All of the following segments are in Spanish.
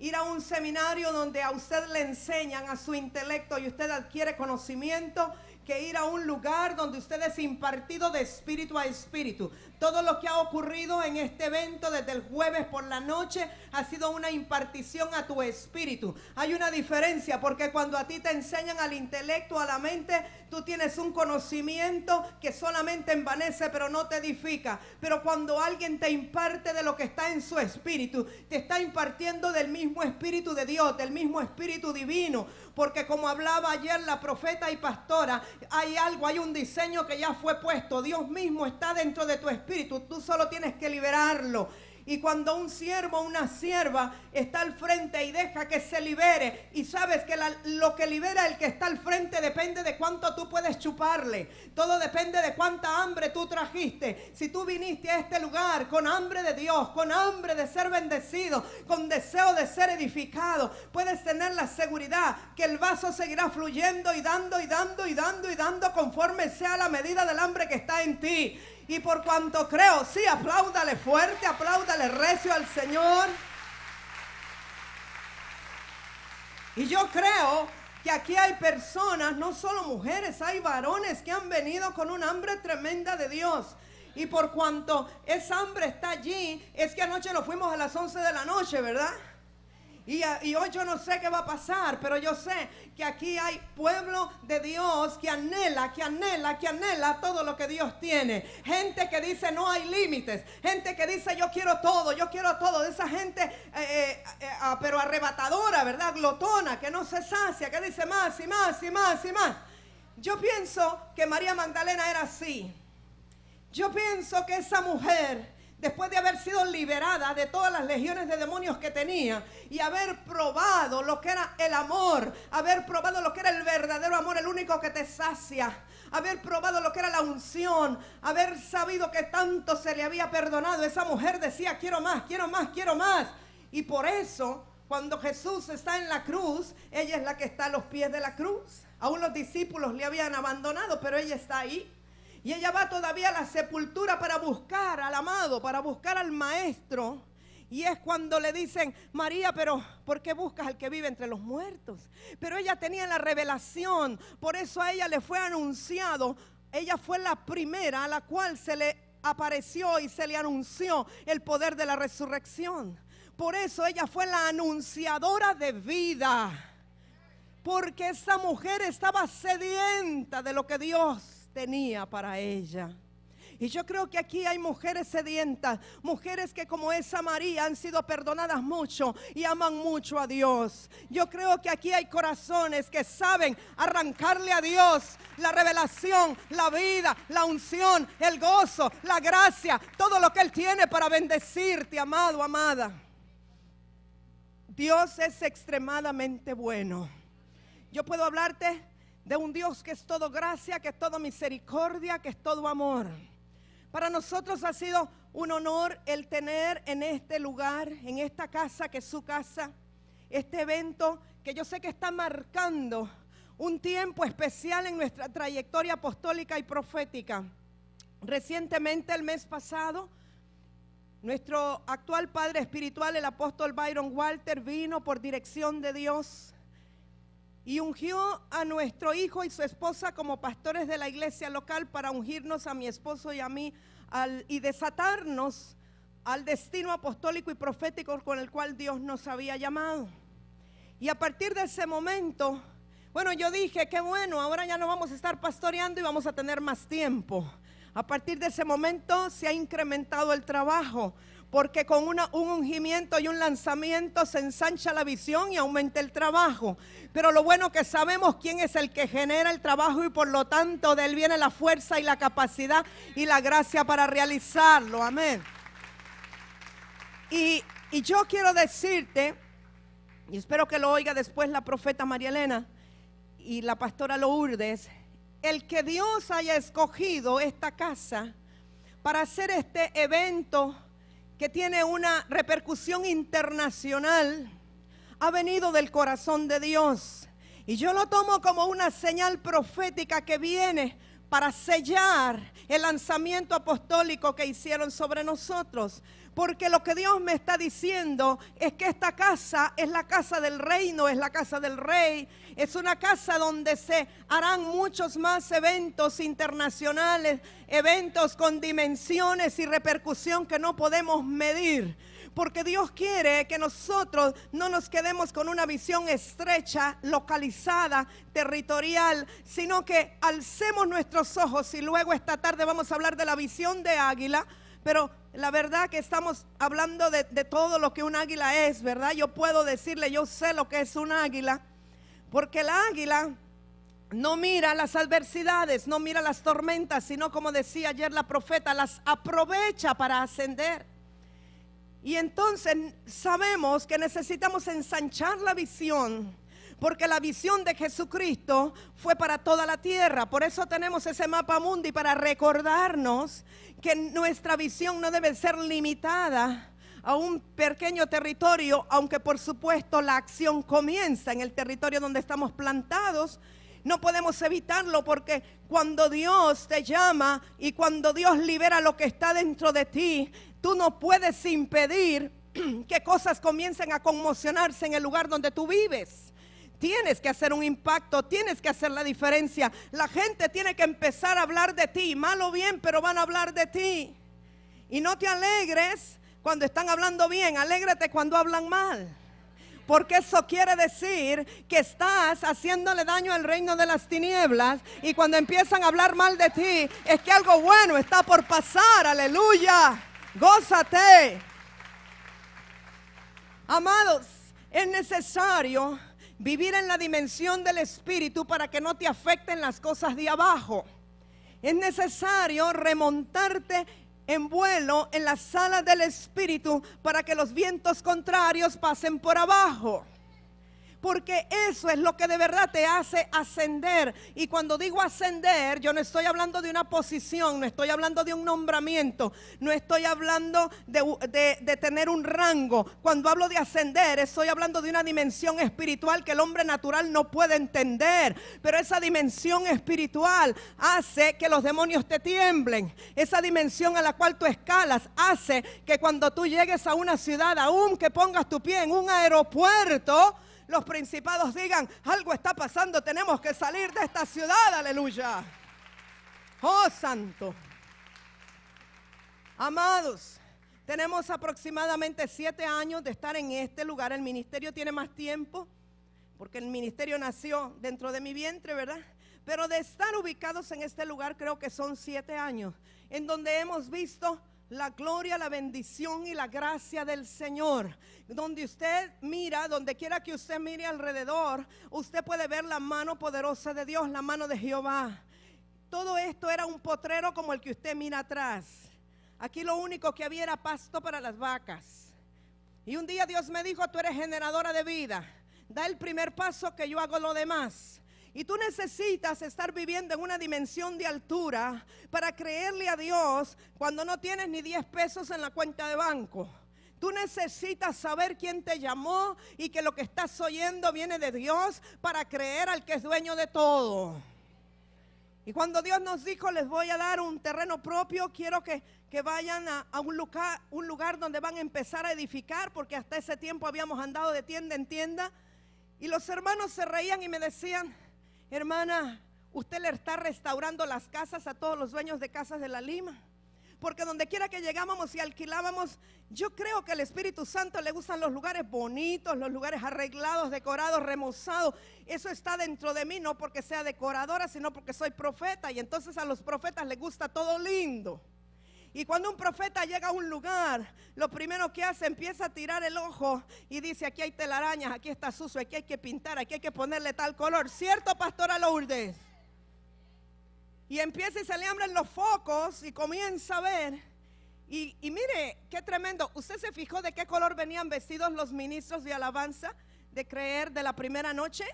ir a un seminario donde a usted le enseñan a su intelecto y usted adquiere conocimiento, que ir a un lugar donde usted es impartido de espíritu a espíritu. Todo lo que ha ocurrido en este evento desde el jueves por la noche ha sido una impartición a tu espíritu. Hay una diferencia, porque cuando a ti te enseñan al intelecto, a la mente, tú tienes un conocimiento que solamente envanece pero no te edifica. Pero cuando alguien te imparte de lo que está en su espíritu, te está impartiendo del mismo espíritu de Dios, del mismo espíritu divino. Porque como hablaba ayer la profeta y pastora, hay algo, hay un diseño que ya fue puesto. Dios mismo está dentro de tu espíritu. Tú solo tienes que liberarlo. Y cuando un siervo o una sierva está al frente y deja que se libere, y sabes que lo que libera el que está al frente depende de cuánto tú puedes chuparle. Todo depende de cuánta hambre tú trajiste. Si tú viniste a este lugar con hambre de Dios, con hambre de ser bendecido, con deseo de ser edificado, puedes tener la seguridad que el vaso seguirá fluyendo y dando y dando y dando y dando conforme sea la medida del hambre que está en ti. Y por cuanto creo, sí, apláudale fuerte, apláudale recio al Señor. Y yo creo que aquí hay personas, no solo mujeres, hay varones que han venido con un hambre tremenda de Dios. Y por cuanto esa hambre está allí, es que anoche nos fuimos a las 11 de la noche, ¿verdad? Y hoy yo no sé qué va a pasar, pero yo sé que aquí hay pueblo de Dios que anhela todo lo que Dios tiene. Gente que dice no hay límites. Gente que dice yo quiero todo. De esa gente, pero arrebatadora, ¿verdad? Glotona, que no se sacia, que dice más y más y más y más. Yo pienso que María Magdalena era así. Yo pienso que esa mujer, después de haber sido liberada de todas las legiones de demonios que tenía y haber probado lo que era el amor, haber probado lo que era el verdadero amor, el único que te sacia, haber probado lo que era la unción, haber sabido que tanto se le había perdonado, esa mujer decía quiero más, quiero más, quiero más. Y por eso cuando Jesús está en la cruz, ella es la que está a los pies de la cruz. Aún los discípulos le habían abandonado, pero ella está ahí. Y ella va todavía a la sepultura para buscar al amado, para buscar al maestro. Y es cuando le dicen, María, pero ¿por qué buscas al que vive entre los muertos? Pero ella tenía la revelación, por eso a ella le fue anunciado. Ella fue la primera a la cual se le apareció y se le anunció el poder de la resurrección. Por eso ella fue la anunciadora de vida. Porque esa mujer estaba sedienta de lo que Dios tenía para ella. Y yo creo que aquí hay mujeres sedientas, mujeres que como esa María han sido perdonadas mucho y aman mucho a Dios. Yo creo que aquí hay corazones que saben arrancarle a Dios la revelación, la vida, la unción, el gozo, la gracia, todo lo que Él tiene para bendecirte, amado, amada. Dios es extremadamente bueno. Yo puedo hablarte de un Dios que es todo gracia, que es todo misericordia, que es todo amor. Para nosotros ha sido un honor el tener en este lugar, en esta casa que es su casa, este evento que yo sé que está marcando un tiempo especial en nuestra trayectoria apostólica y profética. Recientemente, el mes pasado, nuestro actual padre espiritual, el apóstol Byron Walter, vino por dirección de Dios y ungió a nuestro hijo y su esposa como pastores de la iglesia local para ungirnos a mi esposo y a mí y desatarnos al destino apostólico y profético con el cual Dios nos había llamado. Y a partir de ese momento, bueno, yo dije, qué bueno, ahora ya no vamos a estar pastoreando y vamos a tener más tiempo. A partir de ese momento se ha incrementado el trabajo, porque con un ungimiento y un lanzamiento se ensancha la visión y aumenta el trabajo. Pero lo bueno que sabemos quién es el que genera el trabajo y por lo tanto de Él viene la fuerza y la capacidad y la gracia para realizarlo. Amén. Y yo quiero decirte, y espero que lo oiga después la profeta María Elena y la pastora Lourdes, el que Dios haya escogido esta casa para hacer este evento que tiene una repercusión internacional, ha venido del corazón de Dios. Y yo lo tomo como una señal profética que viene para sellar el lanzamiento apostólico que hicieron sobre nosotros. Porque lo que Dios me está diciendo es que esta casa es la casa del reino, es la casa del rey. Es una casa donde se harán muchos más eventos internacionales, eventos con dimensiones y repercusión que no podemos medir. Porque Dios quiere que nosotros no nos quedemos con una visión estrecha, localizada, territorial, sino que alcemos nuestros ojos. Y luego esta tarde vamos a hablar de la visión de águila. Pero la verdad que estamos hablando de todo lo que un águila es, ¿verdad? Yo puedo decirle, yo sé lo que es un águila, porque el águila no mira las adversidades, no mira las tormentas, sino, como decía ayer la profeta, las aprovecha para ascender. Y entonces sabemos que necesitamos ensanchar la visión, porque la visión de Jesucristo fue para toda la tierra. Por eso tenemos ese mapa mundi, para recordarnos que nuestra visión no debe ser limitada a un pequeño territorio, aunque por supuesto la acción comienza en el territorio donde estamos plantados. No podemos evitarlo, porque cuando Dios te llama y cuando Dios libera lo que está dentro de ti, tú no puedes impedir que cosas comiencen a conmocionarse en el lugar donde tú vives. Tienes que hacer un impacto, tienes que hacer la diferencia. La gente tiene que empezar a hablar de ti, mal o bien, pero van a hablar de ti. Y no te alegres cuando están hablando bien, alégrate cuando hablan mal. Porque eso quiere decir que estás haciéndole daño al reino de las tinieblas. Y cuando empiezan a hablar mal de ti, es que algo bueno está por pasar. Aleluya, gózate. Amados, es necesario vivir en la dimensión del Espíritu para que no te afecten las cosas de abajo. Es necesario remontarte en vuelo en las salas del Espíritu para que los vientos contrarios pasen por abajo. Porque eso es lo que de verdad te hace ascender. Y cuando digo ascender, yo no estoy hablando de una posición, no estoy hablando de un nombramiento, no estoy hablando de tener un rango. Cuando hablo de ascender, estoy hablando de una dimensión espiritual que el hombre natural no puede entender. Pero esa dimensión espiritual hace que los demonios te tiemblen. Esa dimensión a la cual tú escalas hace que cuando tú llegues a una ciudad, aun que pongas tu pie en un aeropuerto, los principados digan, algo está pasando, tenemos que salir de esta ciudad, aleluya. Oh, santo. Amados, tenemos aproximadamente 7 años de estar en este lugar. El ministerio tiene más tiempo, porque el ministerio nació dentro de mi vientre, ¿verdad? Pero de estar ubicados en este lugar, creo que son 7 años, en donde hemos visto la gloria, la bendición y la gracia del Señor. Donde usted mira, donde quiera que usted mire alrededor, usted puede ver la mano poderosa de Dios, la mano de Jehová. Todo esto era un potrero como el que usted mira atrás. Aquí lo único que había era pasto para las vacas. Y un día Dios me dijo, tú eres generadora de vida, da el primer paso que yo hago lo demás. Y tú necesitas estar viviendo en una dimensión de altura para creerle a Dios cuando no tienes ni 10 pesos en la cuenta de banco. Tú necesitas saber quién te llamó y que lo que estás oyendo viene de Dios para creer al que es dueño de todo. Y cuando Dios nos dijo, les voy a dar un terreno propio, quiero que vayan a un lugar donde van a empezar a edificar, porque hasta ese tiempo habíamos andado de tienda en tienda. Y los hermanos se reían y me decían, hermana, usted le está restaurando las casas a todos los dueños de casas de la Lima. Porque donde quiera que llegábamos y alquilábamos, yo creo que al Espíritu Santo le gustan los lugares bonitos, los lugares arreglados, decorados, remozados. Eso está dentro de mí, no porque sea decoradora, sino porque soy profeta. Y entonces a los profetas les gusta todo lindo. Y cuando un profeta llega a un lugar, lo primero que hace, empieza a tirar el ojo y dice, aquí hay telarañas, aquí está sucio, aquí hay que pintar, aquí hay que ponerle tal color. ¿Cierto, pastora Lourdes? Y empieza y se le abren los focos y comienza a ver. Y mire, qué tremendo. ¿Usted se fijó de qué color venían vestidos los ministros de alabanza de creer de la primera noche?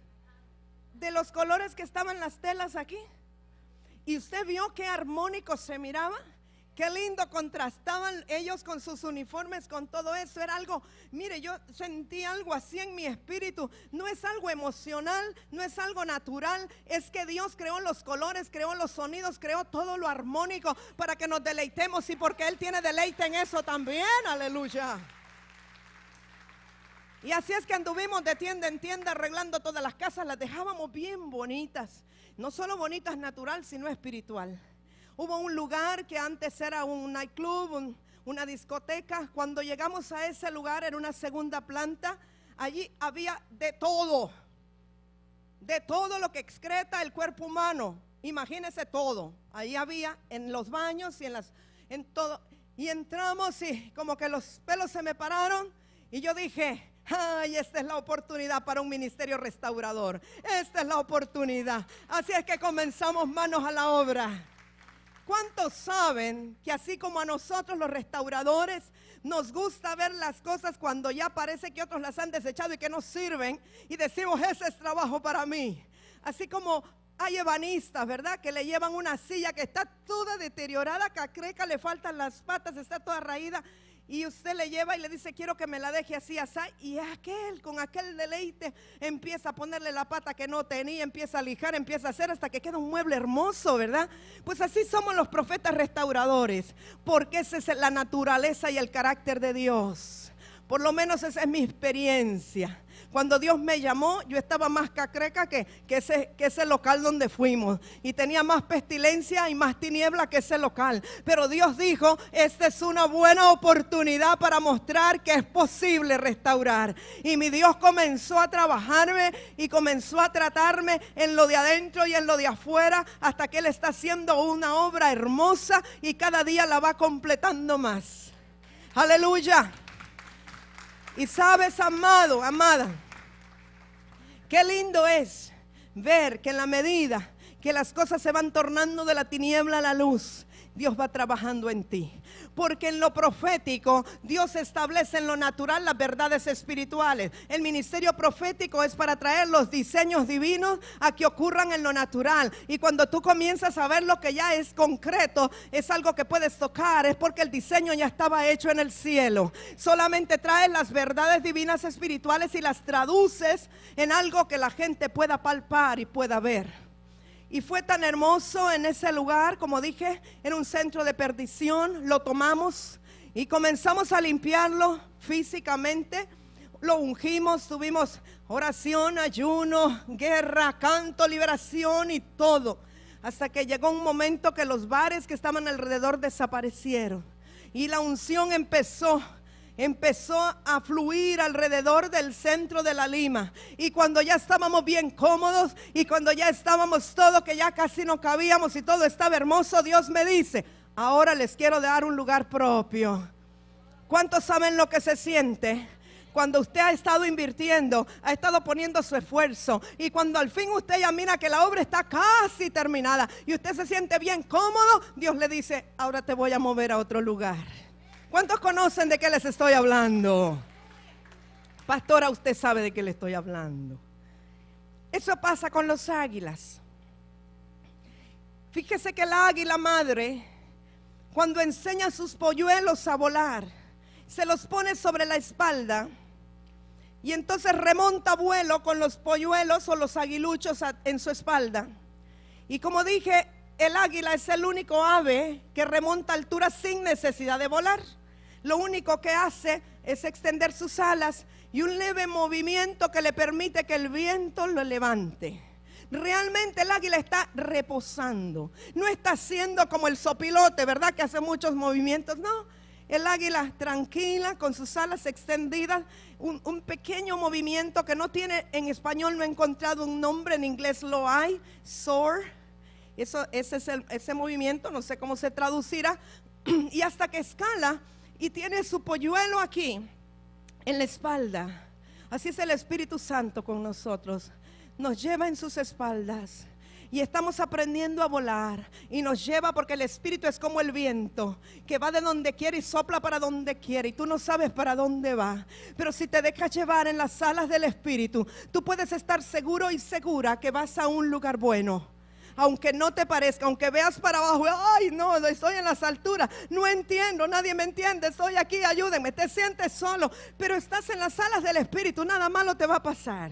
De los colores que estaban las telas aquí. Y usted vio qué armónico se miraba. Qué lindo contrastaban ellos con sus uniformes, con todo eso. Era algo, mire, yo sentí algo así en mi espíritu. No es algo emocional, no es algo natural. Es que Dios creó los colores, creó los sonidos, creó todo lo armónico para que nos deleitemos, y porque Él tiene deleite en eso también. Aleluya. Y así es que anduvimos de tienda en tienda arreglando todas las casas. Las dejábamos bien bonitas. No solo bonitas natural, sino espiritual. Hubo un lugar que antes era un nightclub, una discoteca. Cuando llegamos a ese lugar, era una segunda planta. Allí había de todo lo que excreta el cuerpo humano. Imagínese todo. Ahí había en los baños y en todo. Y entramos y como que los pelos se me pararon. Y yo dije, ay, esta es la oportunidad para un ministerio restaurador. Esta es la oportunidad. Así es que comenzamos manos a la obra. ¿Cuántos saben que así como a nosotros los restauradores nos gusta ver las cosas cuando ya parece que otros las han desechado y que no sirven, y decimos, ese es trabajo para mí? Así como hay ebanistas, ¿verdad?, que le llevan una silla que está toda deteriorada, cacreca, le faltan las patas, está toda raída, y usted le lleva y le dice, quiero que me la deje así, así, y aquel, con aquel deleite, empieza a ponerle la pata que no tenía, empieza a lijar, empieza a hacer hasta que queda un mueble hermoso, ¿verdad? Pues así somos los profetas restauradores, porque esa es la naturaleza y el carácter de Dios. Por lo menos esa es mi experiencia. Cuando Dios me llamó, yo estaba más cacreca que ese local donde fuimos. Y tenía más pestilencia y más tiniebla que ese local. Pero Dios dijo, esta es una buena oportunidad para mostrar que es posible restaurar. Y mi Dios comenzó a trabajarme y comenzó a tratarme en lo de adentro y en lo de afuera, hasta que Él está haciendo una obra hermosa y cada día la va completando más. Aleluya. Y sabes, amado, amada, qué lindo es ver que en la medida que las cosas se van tornando de la tiniebla a la luz, Dios va trabajando en ti. Porque en lo profético Dios establece en lo natural las verdades espirituales. El ministerio profético es para traer los diseños divinos a que ocurran en lo natural. Y cuando tú comienzas a ver lo que ya es concreto, es algo que puedes tocar, es porque el diseño ya estaba hecho en el cielo. Solamente traes las verdades divinas espirituales y las traduces en algo que la gente pueda palpar y pueda ver. Y fue tan hermoso en ese lugar, como dije, era un centro de perdición. Lo tomamos y comenzamos a limpiarlo físicamente. Lo ungimos, tuvimos oración, ayuno, guerra, canto, liberación y todo. Hasta que llegó un momento que los bares que estaban alrededor desaparecieron. Y la unción empezó a fluir alrededor del centro de la Lima. Y cuando ya estábamos bien cómodos y cuando ya estábamos todos, que ya casi no cabíamos y todo estaba hermoso, Dios me dice, ahora les quiero dar un lugar propio. ¿Cuántos saben lo que se siente? Cuando usted ha estado invirtiendo, ha estado poniendo su esfuerzo, y cuando al fin usted ya mira que la obra está casi terminada y usted se siente bien cómodo, Dios le dice, ahora te voy a mover a otro lugar. ¿Cuántos conocen de qué les estoy hablando? Pastora, usted sabe de qué le estoy hablando. Eso pasa con los águilas. Fíjese que la águila madre, cuando enseña a sus polluelos a volar, se los pone sobre la espalda y entonces remonta vuelo con los polluelos o los aguiluchos en su espalda. Y como dije, el águila es el único ave que remonta altura sin necesidad de volar. Lo único que hace es extender sus alas y un leve movimiento que le permite que el viento lo levante. Realmente el águila está reposando. No está haciendo como el sopilote, ¿verdad?, que hace muchos movimientos. No, el águila tranquila, con sus alas extendidas, un pequeño movimiento que no tiene, en español no he encontrado un nombre, en inglés lo hay, soar. Ese movimiento, no sé cómo se traducirá, y hasta que escala y tiene su polluelo aquí en la espalda. Así es el Espíritu Santo con nosotros. Nos lleva en sus espaldas y estamos aprendiendo a volar, y nos lleva porque el Espíritu es como el viento que va de donde quiere y sopla para donde quiere, y tú no sabes para dónde va. Pero si te dejas llevar en las alas del Espíritu, tú puedes estar seguro y segura que vas a un lugar bueno. aunque no te parezca, aunque veas para abajo, ay no, estoy en las alturas, no entiendo, nadie me entiende, estoy aquí, ayúdenme, te sientes solo, pero estás en las alas del Espíritu, nada malo te va a pasar.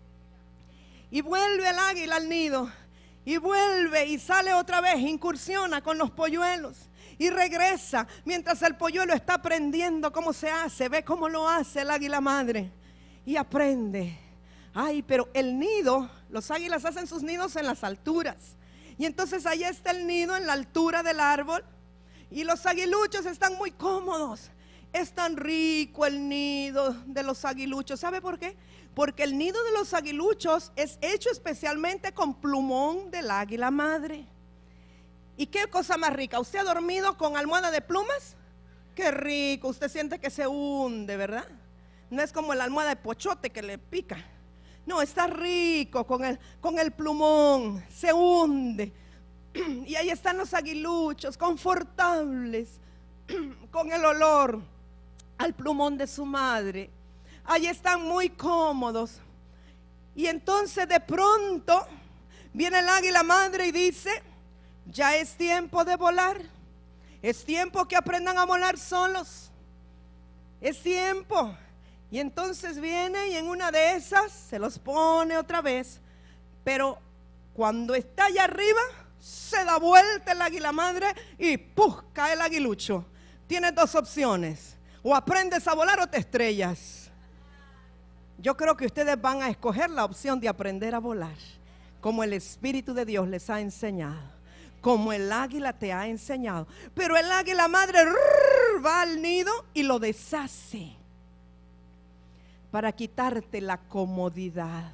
Y vuelve el águila al nido, y vuelve y sale otra vez, incursiona con los polluelos. Y regresa mientras el polluelo está aprendiendo cómo se hace. Ve cómo lo hace el águila madre. Y aprende. Ay, pero el nido, los águilas hacen sus nidos en las alturas. Y entonces ahí está el nido en la altura del árbol. Y los aguiluchos están muy cómodos. Es tan rico el nido de los aguiluchos. ¿Sabe por qué? Porque el nido de los aguiluchos es hecho especialmente con plumón del águila madre. ¿Y qué cosa más rica? ¿Usted ha dormido con almohada de plumas? Qué rico, usted siente que se hunde, ¿verdad? No es como la almohada de pochote que le pica. No, está rico con el plumón, se hunde. Y ahí están los aguiluchos, confortables, con el olor al plumón de su madre. Ahí están muy cómodos. Y entonces de pronto viene el águila madre y dice: ya es tiempo de volar. Es tiempo que aprendan a volar solos. Es tiempo. Y entonces viene y en una de esas se los pone otra vez. Pero cuando está allá arriba, se da vuelta el águila madre y ¡puf! Cae el aguilucho. Tienes dos opciones: o aprendes a volar o te estrellas. Yo creo que ustedes van a escoger la opción de aprender a volar, como el Espíritu de Dios les ha enseñado, como el águila te ha enseñado. Pero el águila madre va al nido y lo deshace para quitarte la comodidad.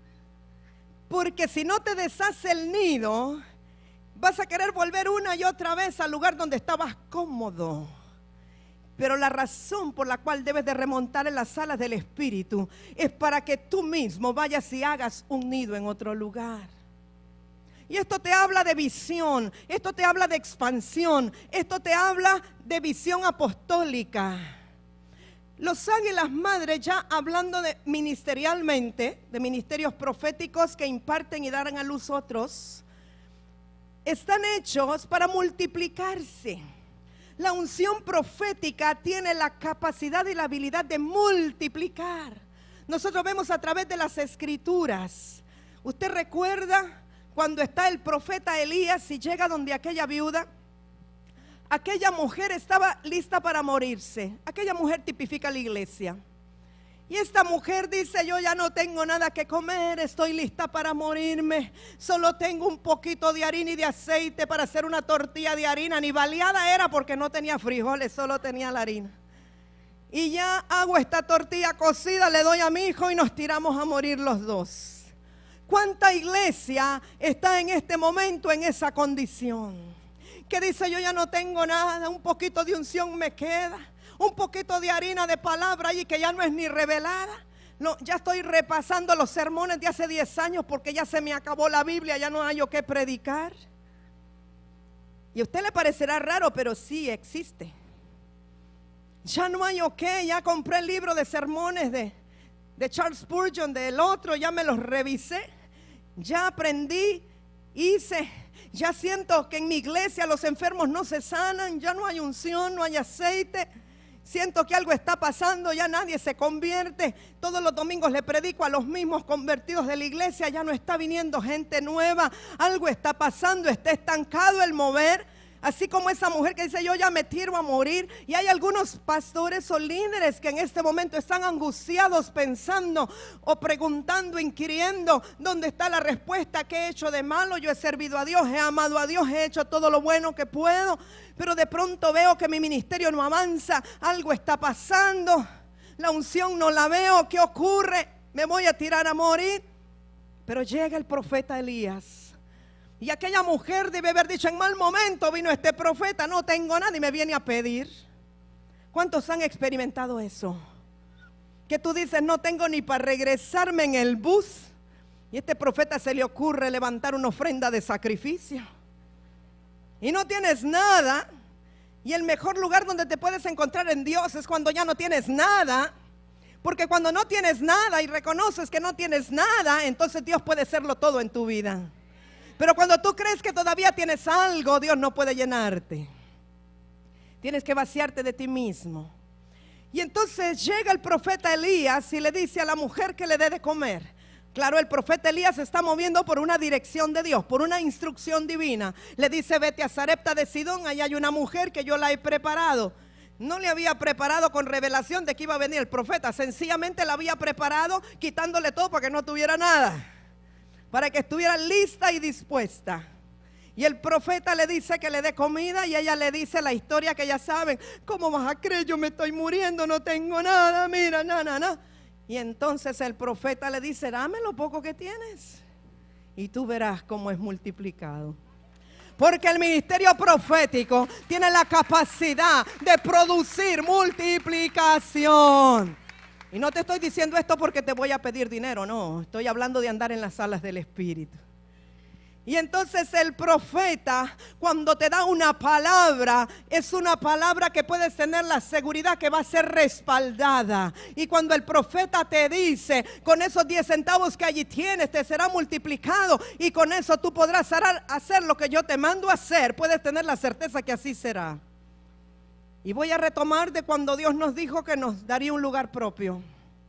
Porque si no te deshace el nido, vas a querer volver una y otra vez al lugar donde estabas cómodo. Pero la razón por la cual debes de remontar en las alas del Espíritu es para que tú mismo vayas y hagas un nido en otro lugar. Y esto te habla de visión, esto te habla de expansión, esto te habla de visión apostólica. Los águilas madres, ya hablando de ministerialmente, de ministerios proféticos que imparten y dan a luz otros, están hechos para multiplicarse. La unción profética tiene la capacidad y la habilidad de multiplicar. Nosotros vemos a través de las escrituras. ¿Usted recuerda cuando está el profeta Elías y llega donde aquella viuda? Aquella mujer estaba lista para morirse. Aquella mujer tipifica la iglesia. Y esta mujer dice: yo ya no tengo nada que comer, estoy lista para morirme. Solo tengo un poquito de harina y de aceite para hacer una tortilla de harina. Ni baleada era porque no tenía frijoles, solo tenía la harina. Y ya hago esta tortilla cocida, le doy a mi hijo y nos tiramos a morir los dos. ¿Cuánta iglesia está en este momento en esa condición? Que dice: yo ya no tengo nada, un poquito de unción me queda, un poquito de harina de palabra y que ya no es ni revelada. No, ya estoy repasando los sermones de hace 10 años porque ya se me acabó la Biblia, ya no hay yo que predicar. Y a usted le parecerá raro, pero sí existe. Ya no hay ya compré el libro de sermones de Charles Spurgeon, del otro, ya me los revisé, ya aprendí, hice. Ya siento que en mi iglesia los enfermos no se sanan, ya no hay unción, no hay aceite. Siento que algo está pasando, ya nadie se convierte. Todos los domingos le predico a los mismos convertidos de la iglesia, ya no está viniendo gente nueva. Algo está pasando, está estancado el mover. Así como esa mujer que dice: yo ya me tiro a morir. Y hay algunos pastores o líderes que en este momento están angustiados pensando o preguntando, inquiriendo: ¿dónde está la respuesta? ¿Qué he hecho de malo? Yo he servido a Dios, he amado a Dios, he hecho todo lo bueno que puedo, pero de pronto veo que mi ministerio no avanza. Algo está pasando, la unción no la veo. ¿Qué ocurre? Me voy a tirar a morir. Pero llega el profeta Elías. Y aquella mujer debe haber dicho: en mal momento vino este profeta, no tengo nada y me viene a pedir. ¿Cuántos han experimentado eso? Que tú dices: no tengo ni para regresarme en el bus, y este profeta se le ocurre levantar una ofrenda de sacrificio. Y no tienes nada. Y el mejor lugar donde te puedes encontrar en Dios es cuando ya no tienes nada. Porque cuando no tienes nada y reconoces que no tienes nada, entonces Dios puede serlo todo en tu vida. Pero cuando tú crees que todavía tienes algo, Dios no puede llenarte. Tienes que vaciarte de ti mismo. Y entonces llega el profeta Elías y le dice a la mujer que le dé de comer. Claro, el profeta Elías se está moviendo por una dirección de Dios, por una instrucción divina. Le dice, vete a Sarepta de Sidón, allá hay una mujer que yo la he preparado. No le había preparado con revelación de que iba a venir el profeta, sencillamente la había preparado quitándole todo para que no tuviera nada, para que estuviera lista y dispuesta. Y el profeta le dice que le dé comida y ella le dice la historia que ya saben. ¿Cómo vas a creer? Yo me estoy muriendo, no tengo nada, mira, nada. Y entonces el profeta le dice, dame lo poco que tienes y tú verás cómo es multiplicado. Porque el ministerio profético tiene la capacidad de producir multiplicación. Y no te estoy diciendo esto porque te voy a pedir dinero, no. Estoy hablando de andar en las alas del Espíritu. Y entonces el profeta, cuando te da una palabra, es una palabra que puedes tener la seguridad que va a ser respaldada. Y cuando el profeta te dice, con esos 10 centavos que allí tienes, te será multiplicado. Y con eso tú podrás hacer lo que yo te mando a hacer. Puedes tener la certeza que así será. Y voy a retomar de cuando Dios nos dijo que nos daría un lugar propio.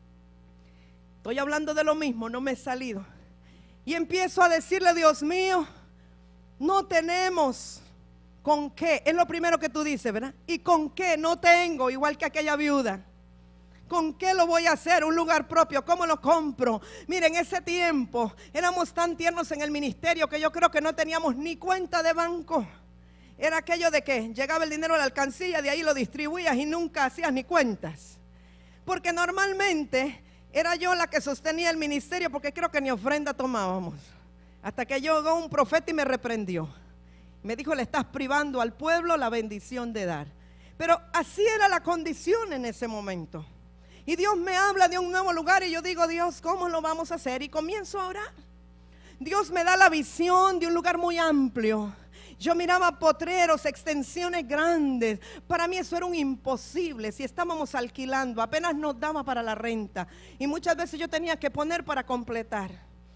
Estoy hablando de lo mismo, no me he salido. Y empiezo a decirle, Dios mío, no tenemos con qué. Es lo primero que tú dices, ¿verdad? ¿Y con qué? No tengo, igual que aquella viuda. ¿Con qué lo voy a hacer? Un lugar propio, ¿cómo lo compro? Miren, en ese tiempo éramos tan tiernos en el ministerio que yo creo que no teníamos ni cuenta de banco. Era aquello de que llegaba el dinero a la alcancía, de ahí lo distribuías y nunca hacías ni cuentas. Porque normalmente era yo la que sostenía el ministerio, porque creo que ni ofrenda tomábamos. Hasta que llegó un profeta y me reprendió. Me dijo, le estás privando al pueblo la bendición de dar. Pero así era la condición en ese momento. Y Dios me habla de un nuevo lugar y yo digo, Dios, ¿cómo lo vamos a hacer? Y comienzo a orar. Dios me da la visión de un lugar muy amplio. Yo miraba potreros, extensiones grandes. Para mí eso era un imposible. Si estábamos alquilando, apenas nos daba para la renta. Y muchas veces yo tenía que poner para completar.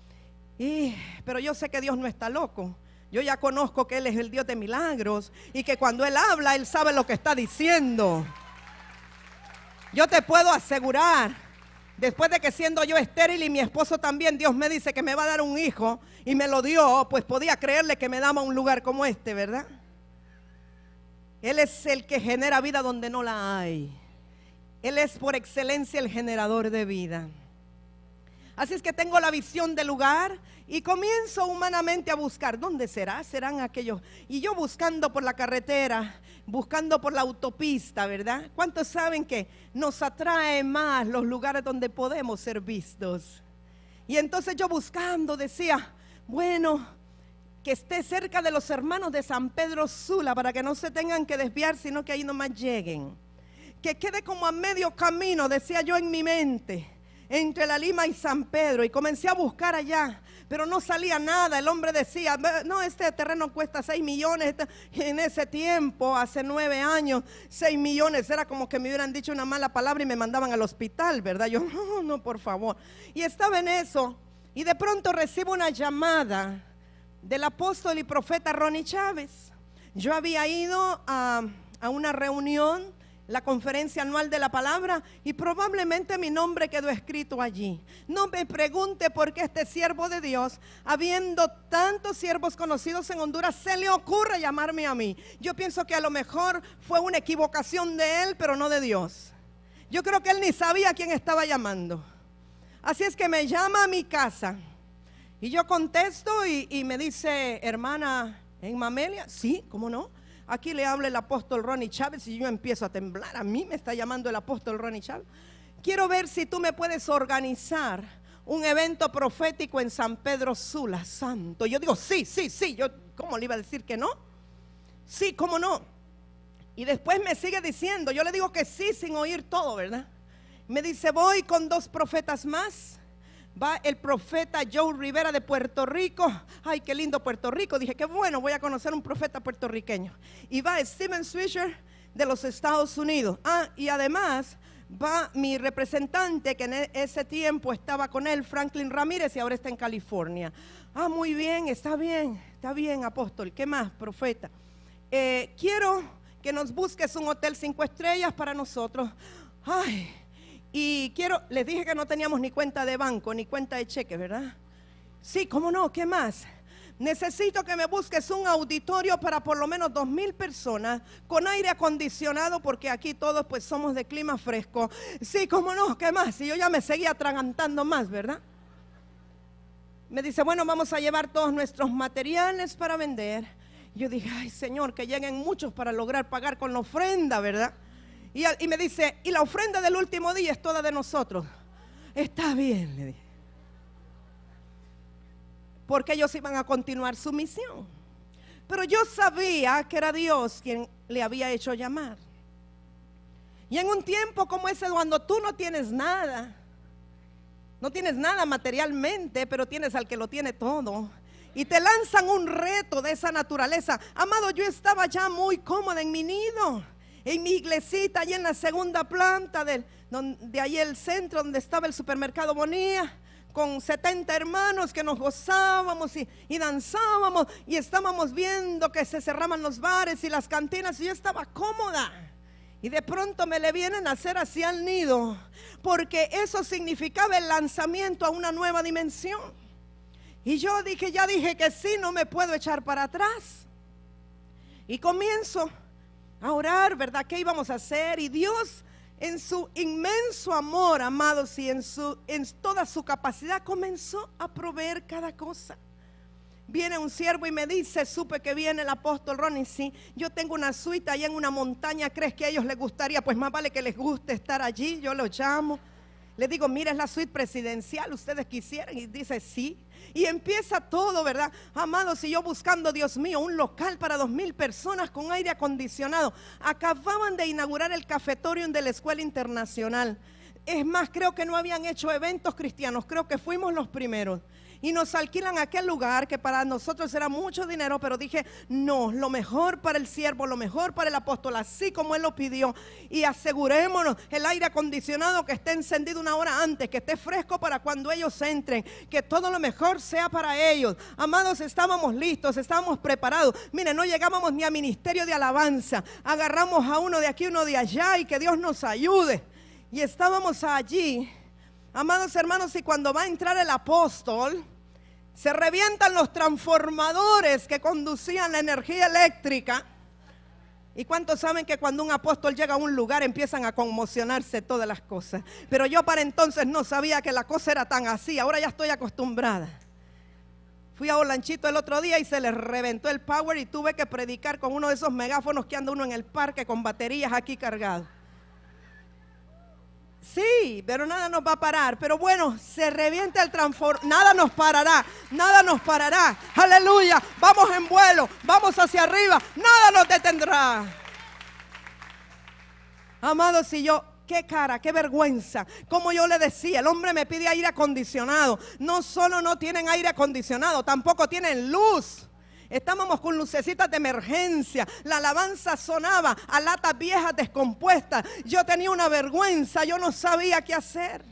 Pero yo sé que Dios no está loco. Yo ya conozco que Él es el Dios de milagros. Y que cuando Él habla, Él sabe lo que está diciendo. Yo te puedo asegurar, después de que siendo yo estéril y mi esposo también, Dios me dice que me va a dar un hijo y me lo dio, pues podía creerle que me daba un lugar como este, ¿verdad? Él es el que genera vida donde no la hay. Él es por excelencia el generador de vida. Así es que tengo la visión del lugar y comienzo humanamente a buscar. ¿Dónde será? Serán aquellos. Y yo buscando por la carretera, buscando por la autopista, ¿verdad? ¿Cuántos saben que nos atrae más los lugares donde podemos ser vistos? Y entonces yo buscando decía, bueno, que esté cerca de los hermanos de San Pedro Sula para que no se tengan que desviar, sino que ahí nomás lleguen. Que quede como a medio camino, decía yo en mi mente, entre La Lima y San Pedro, y comencé a buscar allá, pero no salía nada. El hombre decía, no, este terreno cuesta 6 millones, en ese tiempo, hace 9 años, 6 millones, era como que me hubieran dicho una mala palabra y me mandaban al hospital, ¿verdad? Yo, no, por favor. Y estaba en eso, y de pronto recibo una llamada del apóstol y profeta Ronnie Chávez. Yo había ido a una reunión, la conferencia anual de la palabra, y probablemente mi nombre quedó escrito allí. No me pregunte por qué este siervo de Dios, habiendo tantos siervos conocidos en Honduras, se le ocurre llamarme a mí. Yo pienso que a lo mejor fue una equivocación de él, pero no de Dios. Yo creo que él ni sabía quién estaba llamando. Así es que me llama a mi casa y yo contesto y me dice, hermana Emma Amelia, sí, ¿cómo no? Aquí le habla el apóstol Ronnie Chávez y yo empiezo a temblar. A mí me está llamando el apóstol Ronnie Chávez. Quiero ver si tú me puedes organizar un evento profético en San Pedro Sula, santo. Yo digo, sí. Yo, ¿cómo le iba a decir que no? Sí, ¿cómo no? Y después me sigue diciendo, yo le digo que sí sin oír todo, ¿verdad? Me dice, voy con 2 profetas más. Va el profeta Joe Rivera de Puerto Rico. Ay, qué lindo Puerto Rico. Dije, qué bueno, voy a conocer un profeta puertorriqueño. Y va Steven Swisher de los Estados Unidos. Y además va mi representante, que en ese tiempo estaba con él, Franklin Ramírez, y ahora está en California. Ah, muy bien, está bien, apóstol. ¿Qué más, profeta? Quiero que nos busques un hotel 5 estrellas para nosotros. Ay, y les dije que no teníamos ni cuenta de banco, ni cuenta de cheque, ¿verdad? Sí, ¿cómo no? ¿Qué más? Necesito que me busques un auditorio para por lo menos 2,000 personas con aire acondicionado, porque aquí todos pues somos de clima fresco. Sí, ¿cómo no? ¿Qué más? Y yo ya me seguía atragantando más, ¿verdad? Me dice, bueno, vamos a llevar todos nuestros materiales para vender. Yo dije, ay, Señor, que lleguen muchos para lograr pagar con la ofrenda, ¿verdad? Y me dice, y la ofrenda del último día es toda de nosotros. Está bien, le dije. Porque ellos iban a continuar su misión. Pero yo sabía que era Dios quien le había hecho llamar. Y en un tiempo como ese, cuando tú no tienes nada materialmente, pero tienes al que lo tiene todo, y te lanzan un reto de esa naturaleza. Amado, yo estaba ya muy cómoda en mi nido, en mi iglesita, allí en la segunda planta de ahí el centro donde estaba el supermercado Bonía, con 70 hermanos que nos gozábamos y danzábamos, y estábamos viendo que se cerraban los bares y las cantinas, y yo estaba cómoda. Y de pronto me le vienen a hacer así al nido, porque eso significaba el lanzamiento a una nueva dimensión. Y yo ya dije que sí, no me puedo echar para atrás. Y comienzo a orar, ¿verdad? ¿Qué íbamos a hacer? Y Dios, en su inmenso amor, amados, y en toda su capacidad, comenzó a proveer cada cosa. Viene un siervo y me dice, supe que viene el apóstol Ronnie, sí, yo tengo una suite allá en una montaña, ¿crees que a ellos les gustaría? Pues más vale que les guste estar allí. Yo lo llamo, le digo, mira, es la suite presidencial, ¿ustedes quisieran? Y dice, sí. Y empieza todo, ¿verdad? Amados, y yo buscando, Dios mío, un local para 2,000 personas con aire acondicionado. Acababan de inaugurar el cafetorium de la Escuela Internacional. Es más, creo que no habían hecho eventos cristianos, creo que fuimos los primeros. Y nos alquilan aquel lugar que para nosotros era mucho dinero, pero dije, no, lo mejor para el siervo, lo mejor para el apóstol, así como él lo pidió. Y asegurémonos, el aire acondicionado que esté encendido 1 hora antes, que esté fresco para cuando ellos entren, que todo lo mejor sea para ellos. Amados, estábamos listos, estábamos preparados. Miren, no llegábamos ni a ministerio de alabanza, agarramos a uno de aquí, uno de allá, y que Dios nos ayude. Y estábamos allí, amados hermanos, y cuando va a entrar el apóstol, se revientan los transformadores que conducían la energía eléctrica. ¿Y cuántos saben que cuando un apóstol llega a un lugar empiezan a conmocionarse todas las cosas? Pero yo para entonces no sabía que la cosa era tan así. Ahora ya estoy acostumbrada. Fui a Olanchito el otro día y se les reventó el power y tuve que predicar con uno de esos megáfonos que anda uno en el parque con baterías aquí cargadas. Sí, pero nada nos va a parar. Pero bueno, se revienta el transformador. Nada nos parará, nada nos parará. Aleluya, vamos en vuelo, vamos hacia arriba, nada nos detendrá. Amados, y yo, qué cara, qué vergüenza. Como yo le decía, el hombre me pide aire acondicionado. No solo no tienen aire acondicionado, tampoco tienen luz. Estábamos con lucecitas de emergencia. La alabanza sonaba a latas viejas descompuestas. Yo tenía una vergüenza, yo no sabía qué hacer.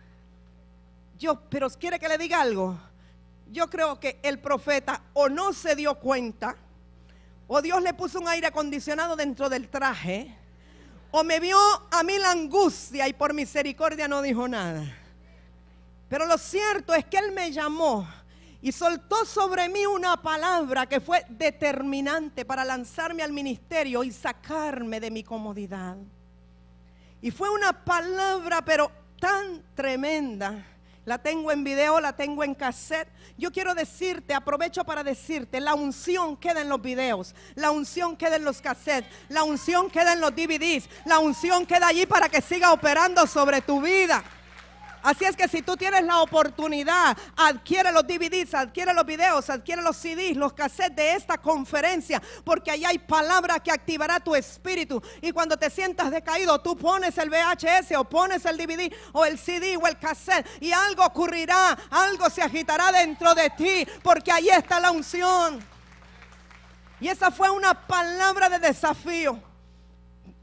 Pero quiere que le diga algo. Yo creo que el profeta o no se dio cuenta, o Dios le puso un aire acondicionado dentro del traje, o me vio a mí la angustia y por misericordia no dijo nada. Pero lo cierto es que Él me llamó y soltó sobre mí una palabra que fue determinante para lanzarme al ministerio y sacarme de mi comodidad. Y fue una palabra pero tan tremenda. La tengo en video, la tengo en cassette. Yo quiero decirte, aprovecho para decirte, la unción queda en los videos, la unción queda en los cassettes, la unción queda en los DVDs, la unción queda allí para que siga operando sobre tu vida. Así es que si tú tienes la oportunidad, adquiere los DVDs, adquiere los videos, adquiere los CDs, los cassettes de esta conferencia, porque ahí hay palabra que activará tu espíritu. Y cuando te sientas decaído, tú pones el VHS o pones el DVD o el CD o el cassette y algo ocurrirá, algo se agitará dentro de ti, porque ahí está la unción. Y esa fue una palabra de desafío.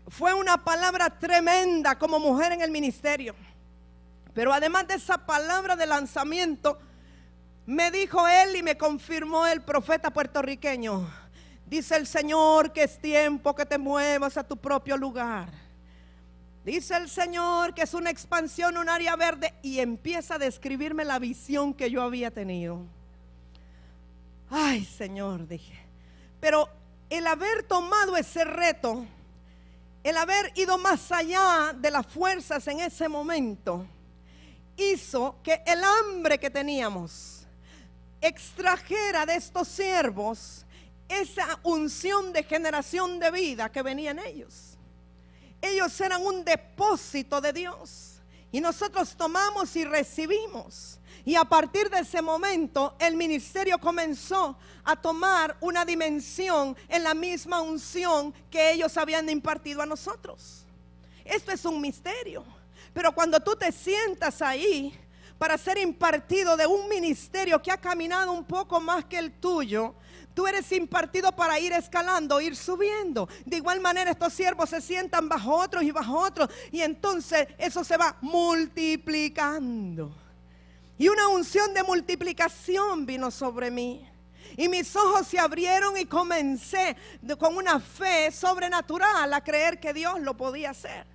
fue una palabra tremenda como mujer en el ministerio. Pero además de esa palabra de lanzamiento, me dijo él y me confirmó el profeta puertorriqueño: dice el Señor que es tiempo que te muevas a tu propio lugar. Dice el Señor que es una expansión, un área verde. Y empieza a describirme la visión que yo había tenido. Ay, Señor, dije. Pero el haber tomado ese reto, el haber ido más allá de las fuerzas en ese momento, hizo que el hambre que teníamos extrajera de estos siervos esa unción de generación de vida que venía en ellos. Ellos eran un depósito de Dios y nosotros tomamos y recibimos. Y a partir de ese momento el ministerio comenzó a tomar una dimensión en la misma unción que ellos habían impartido a nosotros. Esto es un misterio. Pero cuando tú te sientas ahí para ser impartido de un ministerio que ha caminado un poco más que el tuyo, tú eres impartido para ir escalando, ir subiendo. De igual manera estos siervos se sientan bajo otros y bajo otros, y entonces eso se va multiplicando. Y una unción de multiplicación vino sobre mí. Y mis ojos se abrieron y comencé con una fe sobrenatural a creer que Dios lo podía hacer.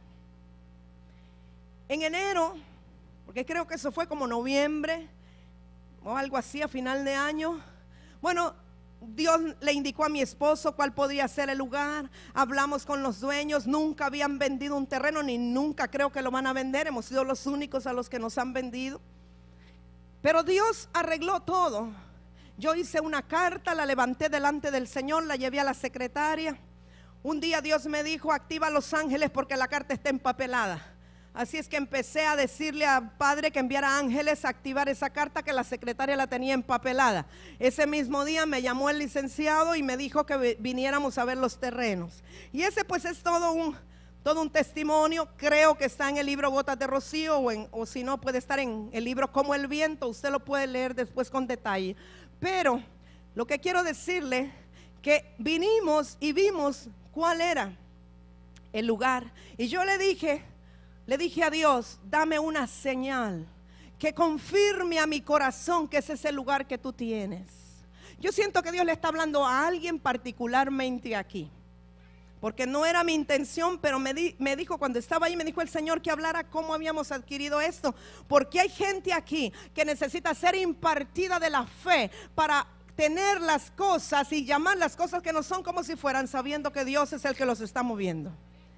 En enero, porque creo que eso fue como noviembre o algo así, a final de año. Bueno, Dios le indicó a mi esposo cuál podría ser el lugar. Hablamos con los dueños. Nunca habían vendido un terreno, ni nunca creo que lo van a vender. Hemos sido los únicos a los que nos han vendido. Pero Dios arregló todo. Yo hice una carta, la levanté delante del Señor, la llevé a la secretaria. Un día Dios me dijo: activa a los ángeles porque la carta está empapelada. Así es que empecé a decirle al Padre que enviara ángeles a activar esa carta, que la secretaria la tenía empapelada. Ese mismo día me llamó el licenciado y me dijo que viniéramos a ver los terrenos. Y ese pues es todo un testimonio. Creo que está en el libro Gotas de Rocío, o si no puede estar en el libro Como el Viento. Usted lo puede leer después con detalle. Pero lo que quiero decirle, que vinimos y vimos cuál era el lugar. Y yo le dije a Dios: dame una señal que confirme a mi corazón que ese es el lugar que tú tienes. Yo siento que Dios le está hablando a alguien particularmente aquí, porque no era mi intención, pero me dijo cuando estaba ahí, me dijo el Señor que hablara cómo habíamos adquirido esto, porque hay gente aquí que necesita ser impartida de la fe para tener las cosas y llamar las cosas que no son como si fueran, sabiendo que Dios es el que los está moviendo.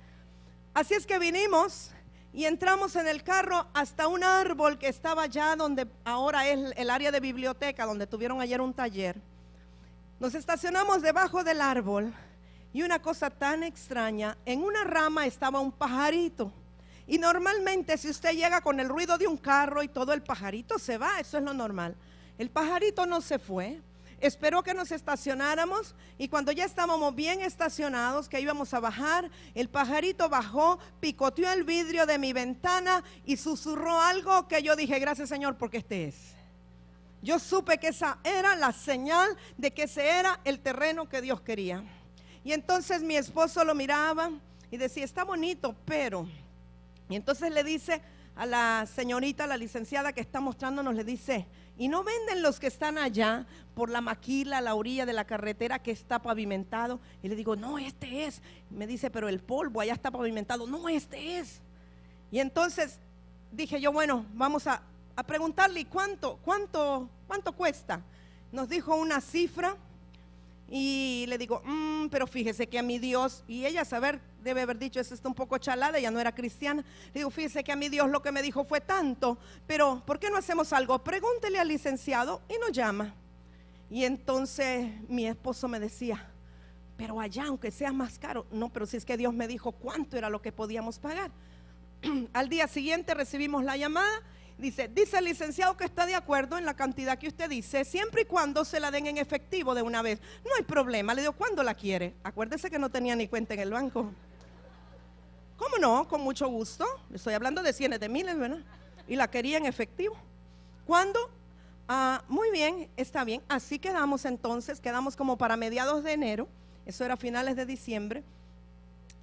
Así es que vinimos y entramos en el carro hasta un árbol que estaba allá donde ahora es el área de biblioteca, donde tuvieron ayer un taller. Nos estacionamos debajo del árbol y una cosa tan extraña: en una rama estaba un pajarito. Y normalmente si usted llega con el ruido de un carro y todo, el pajarito se va, eso es lo normal. El pajarito no se fue. Esperó que nos estacionáramos, y cuando ya estábamos bien estacionados, que íbamos a bajar, el pajarito bajó, picoteó el vidrio de mi ventana y susurró algo que yo dije: gracias, Señor, porque este es. Yo supe que esa era la señal de que ese era el terreno que Dios quería. Y entonces mi esposo lo miraba y decía: está bonito, pero... Y entonces le dice a la señorita, la licenciada que está mostrándonos, le dice: ¿y no venden los que están allá por la maquila, a la orilla de la carretera que está pavimentado? Y le digo: no, este es. Me dice: pero el polvo allá está pavimentado. No, este es. Y entonces dije yo: bueno, vamos a preguntarle cuánto cuesta. Nos dijo una cifra y le digo: pero fíjese que a mi Dios, y ella debe haber dicho: eso está un poco chalada, ella no era cristiana. Le digo: fíjese que a mi Dios lo que me dijo fue tanto, pero ¿por qué no hacemos algo? Pregúntele al licenciado y nos llama. Y entonces mi esposo me decía: pero allá, aunque sea más caro. No, pero si es que Dios me dijo cuánto era lo que podíamos pagar. Al día siguiente recibimos la llamada. Dice el licenciado que está de acuerdo en la cantidad que usted dice, siempre y cuando se la den en efectivo de una vez. No hay problema. Le digo: ¿cuándo la quiere? Acuérdese que no tenía ni cuenta en el banco. ¿Cómo no? Con mucho gusto. Le estoy hablando de cientos de miles, ¿verdad? Y la quería en efectivo. ¿Cuándo? Muy bien, está bien. Así quedamos entonces. Quedamos como para mediados de enero. Eso era finales de diciembre.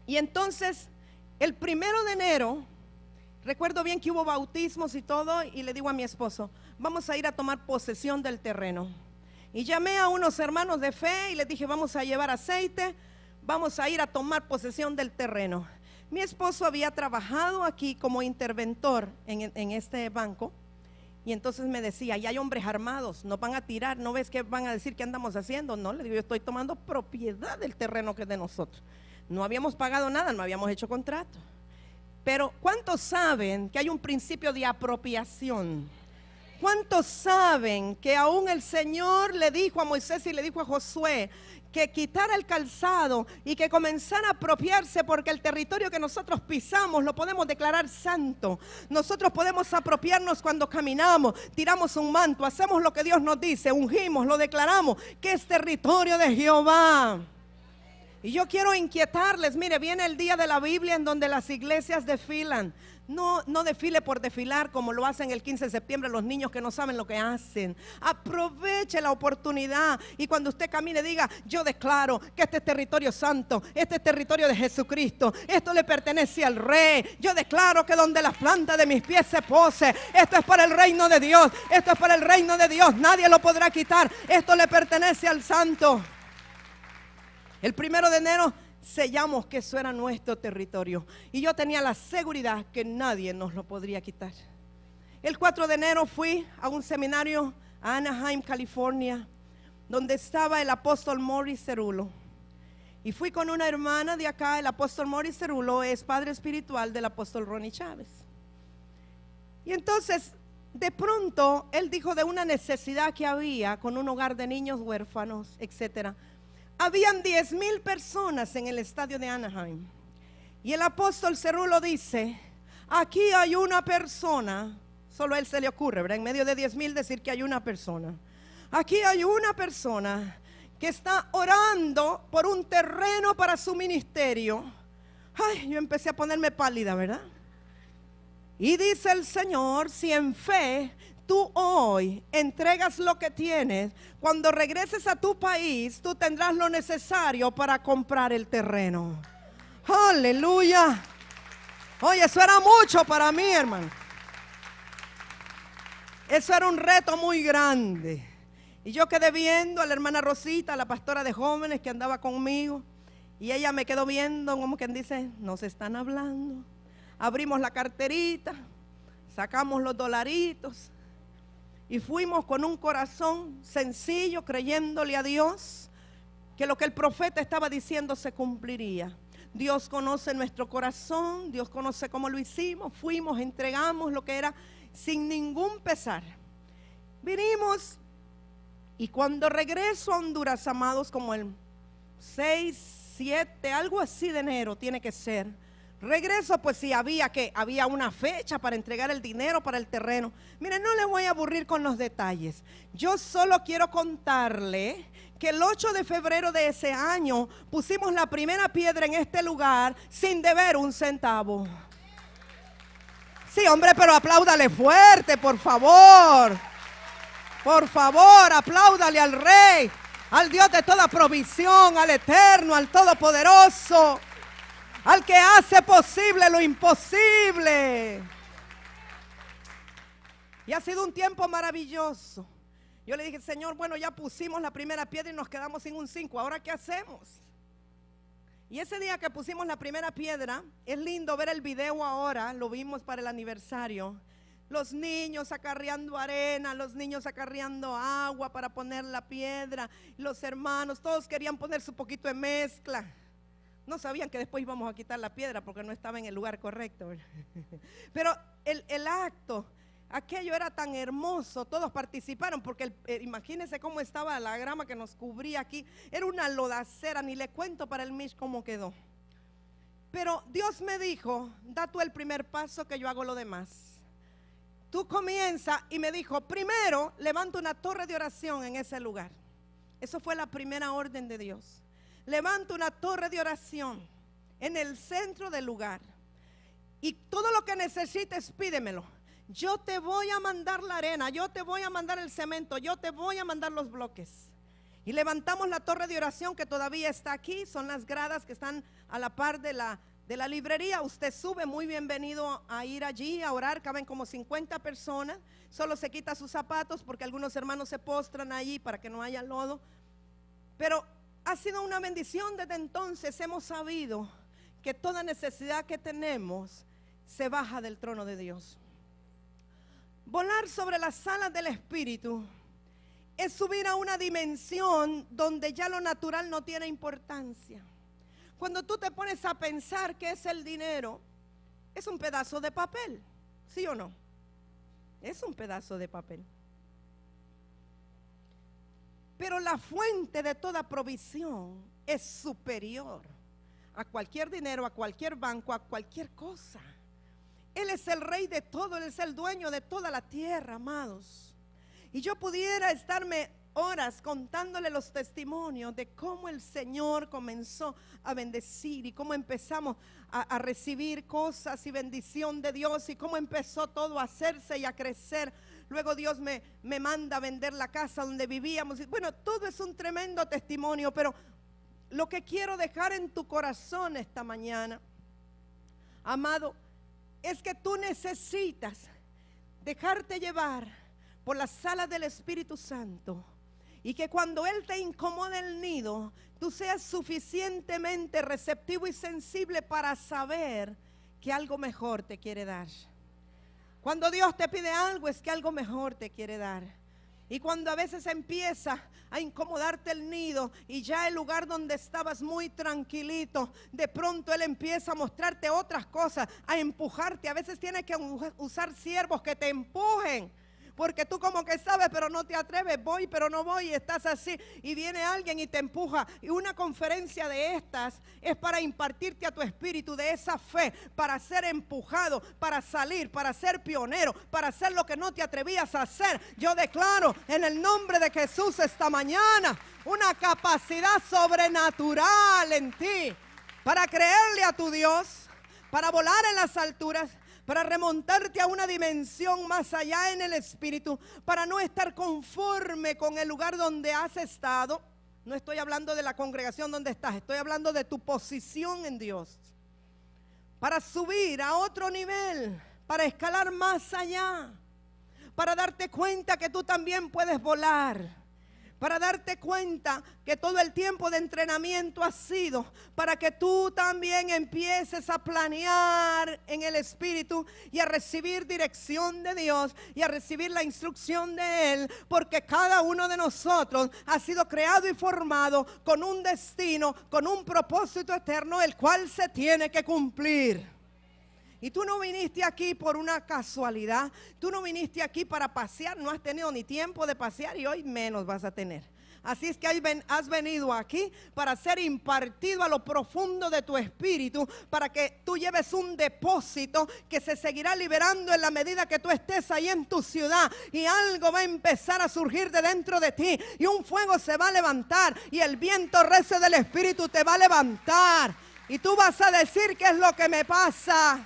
Y entonces, el 1 de enero, recuerdo bien que hubo bautismos y todo, y le digo a mi esposo, vamos a ir a tomar posesión del terreno. Y llamé a unos hermanos de fe y les dije, vamos a llevar aceite, vamos a ir a tomar posesión del terreno. Mi esposo había trabajado aquí como interventor en este banco. Y entonces me decía, y hay hombres armados, nos van a tirar, ¿no ves que van a decir que andamos haciendo? No, le digo, yo estoy tomando propiedad del terreno que es de nosotros. No habíamos pagado nada, no habíamos hecho contrato. Pero ¿cuántos saben que hay un principio de apropiación? ¿Cuántos saben que aún el Señor le dijo a Moisés y le dijo a Josué que quitara el calzado y que comenzara a apropiarse, porque el territorio que nosotros pisamos lo podemos declarar santo? Nosotros podemos apropiarnos cuando caminamos, tiramos un manto, hacemos lo que Dios nos dice, ungimos, lo declaramos, que es territorio de Jehová. Y yo quiero inquietarles, mire, viene el día de la Biblia en donde las iglesias desfilan. No desfile por desfilar como lo hacen el 15 de septiembre los niños que no saben lo que hacen. Aproveche la oportunidad y cuando usted camine diga, yo declaro que este es territorio santo, este es territorio de Jesucristo, esto le pertenece al Rey. Yo declaro que donde las plantas de mis pies se pose, esto es para el reino de Dios, esto es para el reino de Dios, nadie lo podrá quitar, esto le pertenece al Santo. El 1 de enero sellamos que eso era nuestro territorio y yo tenía la seguridad que nadie nos lo podría quitar. El 4 de enero fui a un seminario a Anaheim, California, donde estaba el apóstol Morris Cerullo. Y fui con una hermana de acá. El apóstol Morris Cerullo es padre espiritual del apóstol Ronnie Chávez. Y entonces, de pronto, él dijo de una necesidad que había con un hogar de niños huérfanos, etcétera. Habían 10,000 personas en el estadio de Anaheim. Y el apóstol Cerullo dice, aquí hay una persona, solo a él se le ocurre, ¿verdad? En medio de 10,000 decir que hay una persona. Aquí hay una persona que está orando por un terreno para su ministerio. Ay, yo empecé a ponerme pálida, ¿verdad? Y dice el Señor, si en fe tú hoy entregas lo que tienes, cuando regreses a tu país, tú tendrás lo necesario para comprar el terreno. Aleluya. Oye, eso era mucho para mí, hermano. Eso era un reto muy grande. Y yo quedé viendo a la hermana Rosita, la pastora de jóvenes que andaba conmigo. Y ella me quedó viendo como quien dice, nos están hablando. Abrimos la carterita, sacamos los dolaritos. Y fuimos con un corazón sencillo, creyéndole a Dios que lo que el profeta estaba diciendo se cumpliría. Dios conoce nuestro corazón, Dios conoce cómo lo hicimos. Fuimos, entregamos lo que era sin ningún pesar. Vinimos y cuando regreso a Honduras, amados, como el 6, 7, algo así de enero tiene que ser. Regreso, pues sí, había una fecha para entregar el dinero para el terreno. Miren, no le voy a aburrir con los detalles. Yo solo quiero contarle que el 8 de febrero de ese año pusimos la primera piedra en este lugar sin deber un centavo. Sí, hombre, pero apláudale fuerte, por favor. Por favor, apláudale al Rey, al Dios de toda provisión, al Eterno, al Todopoderoso, al que hace posible lo imposible. Y ha sido un tiempo maravilloso. Yo le dije, Señor, bueno, ya pusimos la primera piedra y nos quedamos sin un 5. ¿Ahora qué hacemos? Y ese día que pusimos la primera piedra, es lindo ver el video ahora, lo vimos para el aniversario. Los niños acarreando arena, los niños acarreando agua para poner la piedra. Los hermanos, todos querían poner su poquito de mezcla. No sabían que después íbamos a quitar la piedra porque no estaba en el lugar correcto. Pero el acto, aquello era tan hermoso, todos participaron porque imagínense cómo estaba la grama que nos cubría aquí. Era una lodacera, ni le cuento para el Mish cómo quedó. Pero Dios me dijo, da tú el primer paso que yo hago lo demás. Tú comienza, y me dijo, primero levanta una torre de oración en ese lugar. Eso fue la primera orden de Dios. Levanta una torre de oración en el centro del lugar. Y todo lo que necesites, pídemelo. Yo te voy a mandar la arena, yo te voy a mandar el cemento, yo te voy a mandar los bloques. Y levantamos la torre de oración que todavía está aquí. Son las gradas que están a la par de la librería. Usted sube, muy bienvenido a ir allí a orar. Caben como 50 personas. Solo se quita sus zapatos porque algunos hermanos se postran allí para que no haya lodo. Pero ha sido una bendición. Desde entonces hemos sabido que toda necesidad que tenemos se baja del trono de Dios. Volar sobre las alas del Espíritu es subir a una dimensión donde ya lo natural no tiene importancia. Cuando tú te pones a pensar qué es el dinero, es un pedazo de papel, ¿sí o no? Es un pedazo de papel. Pero la fuente de toda provisión es superior a cualquier dinero, a cualquier banco, a cualquier cosa. Él es el rey de todo, Él es el dueño de toda la tierra, amados. Y yo pudiera estarme horas contándole los testimonios de cómo el Señor comenzó a bendecir y cómo empezamos a recibir cosas y bendición de Dios y cómo empezó todo a hacerse y a crecer. Luego Dios me manda a vender la casa donde vivíamos. Y bueno, todo es un tremendo testimonio, pero lo que quiero dejar en tu corazón esta mañana, amado, es que tú necesitas dejarte llevar por las salas del Espíritu Santo, y que cuando Él te incomode el nido, tú seas suficientemente receptivo y sensible para saber que algo mejor te quiere dar. Cuando Dios te pide algo, es que algo mejor te quiere dar. Y cuando a veces empieza a incomodarte el nido y ya el lugar donde estabas muy tranquilito, de pronto Él empieza a mostrarte otras cosas, a empujarte. A veces tienes que usar siervos que te empujen, porque tú como que sabes pero no te atreves, voy pero no voy, y estás así, y viene alguien y te empuja. Y una conferencia de estas es para impartirte a tu espíritu de esa fe, para ser empujado, para salir, para ser pionero, para hacer lo que no te atrevías a hacer. Yo declaro en el nombre de Jesús esta mañana una capacidad sobrenatural en ti, para creerle a tu Dios, para volar en las alturas, para remontarte a una dimensión más allá en el Espíritu, para no estar conforme con el lugar donde has estado. No estoy hablando de la congregación donde estás, estoy hablando de tu posición en Dios, para subir a otro nivel, para escalar más allá, para darte cuenta que tú también puedes volar, para darte cuenta que todo el tiempo de entrenamiento ha sido para que tú también empieces a planear en el Espíritu y a recibir dirección de Dios y a recibir la instrucción de Él, porque cada uno de nosotros ha sido creado y formado con un destino, con un propósito eterno, el cual se tiene que cumplir. Y tú no viniste aquí por una casualidad, tú no viniste aquí para pasear, no has tenido ni tiempo de pasear y hoy menos vas a tener. Así es que has venido aquí para ser impartido a lo profundo de tu espíritu, para que tú lleves un depósito que se seguirá liberando en la medida que tú estés ahí en tu ciudad, y algo va a empezar a surgir de dentro de ti, y un fuego se va a levantar, y el viento recio del espíritu te va a levantar, y tú vas a decir: ¿qué es lo que me pasa?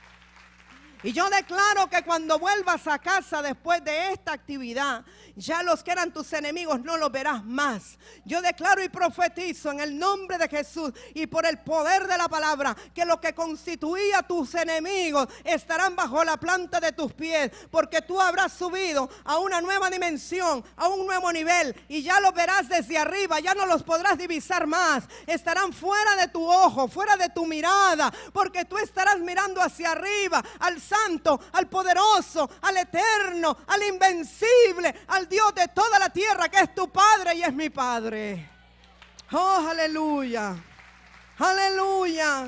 Y yo declaro que cuando vuelvas a casa después de esta actividad, ya los que eran tus enemigos no los verás más. Yo declaro y profetizo en el nombre de Jesús y por el poder de la palabra, que lo que constituía tus enemigos estarán bajo la planta de tus pies, porque tú habrás subido a una nueva dimensión, a un nuevo nivel, y ya los verás desde arriba, ya no los podrás divisar más. Estarán fuera de tu ojo, fuera de tu mirada, porque tú estarás mirando hacia arriba, al santo, al poderoso, al eterno, al invencible, al Dios de toda la tierra, que es tu Padre y es mi Padre. Oh, aleluya, aleluya.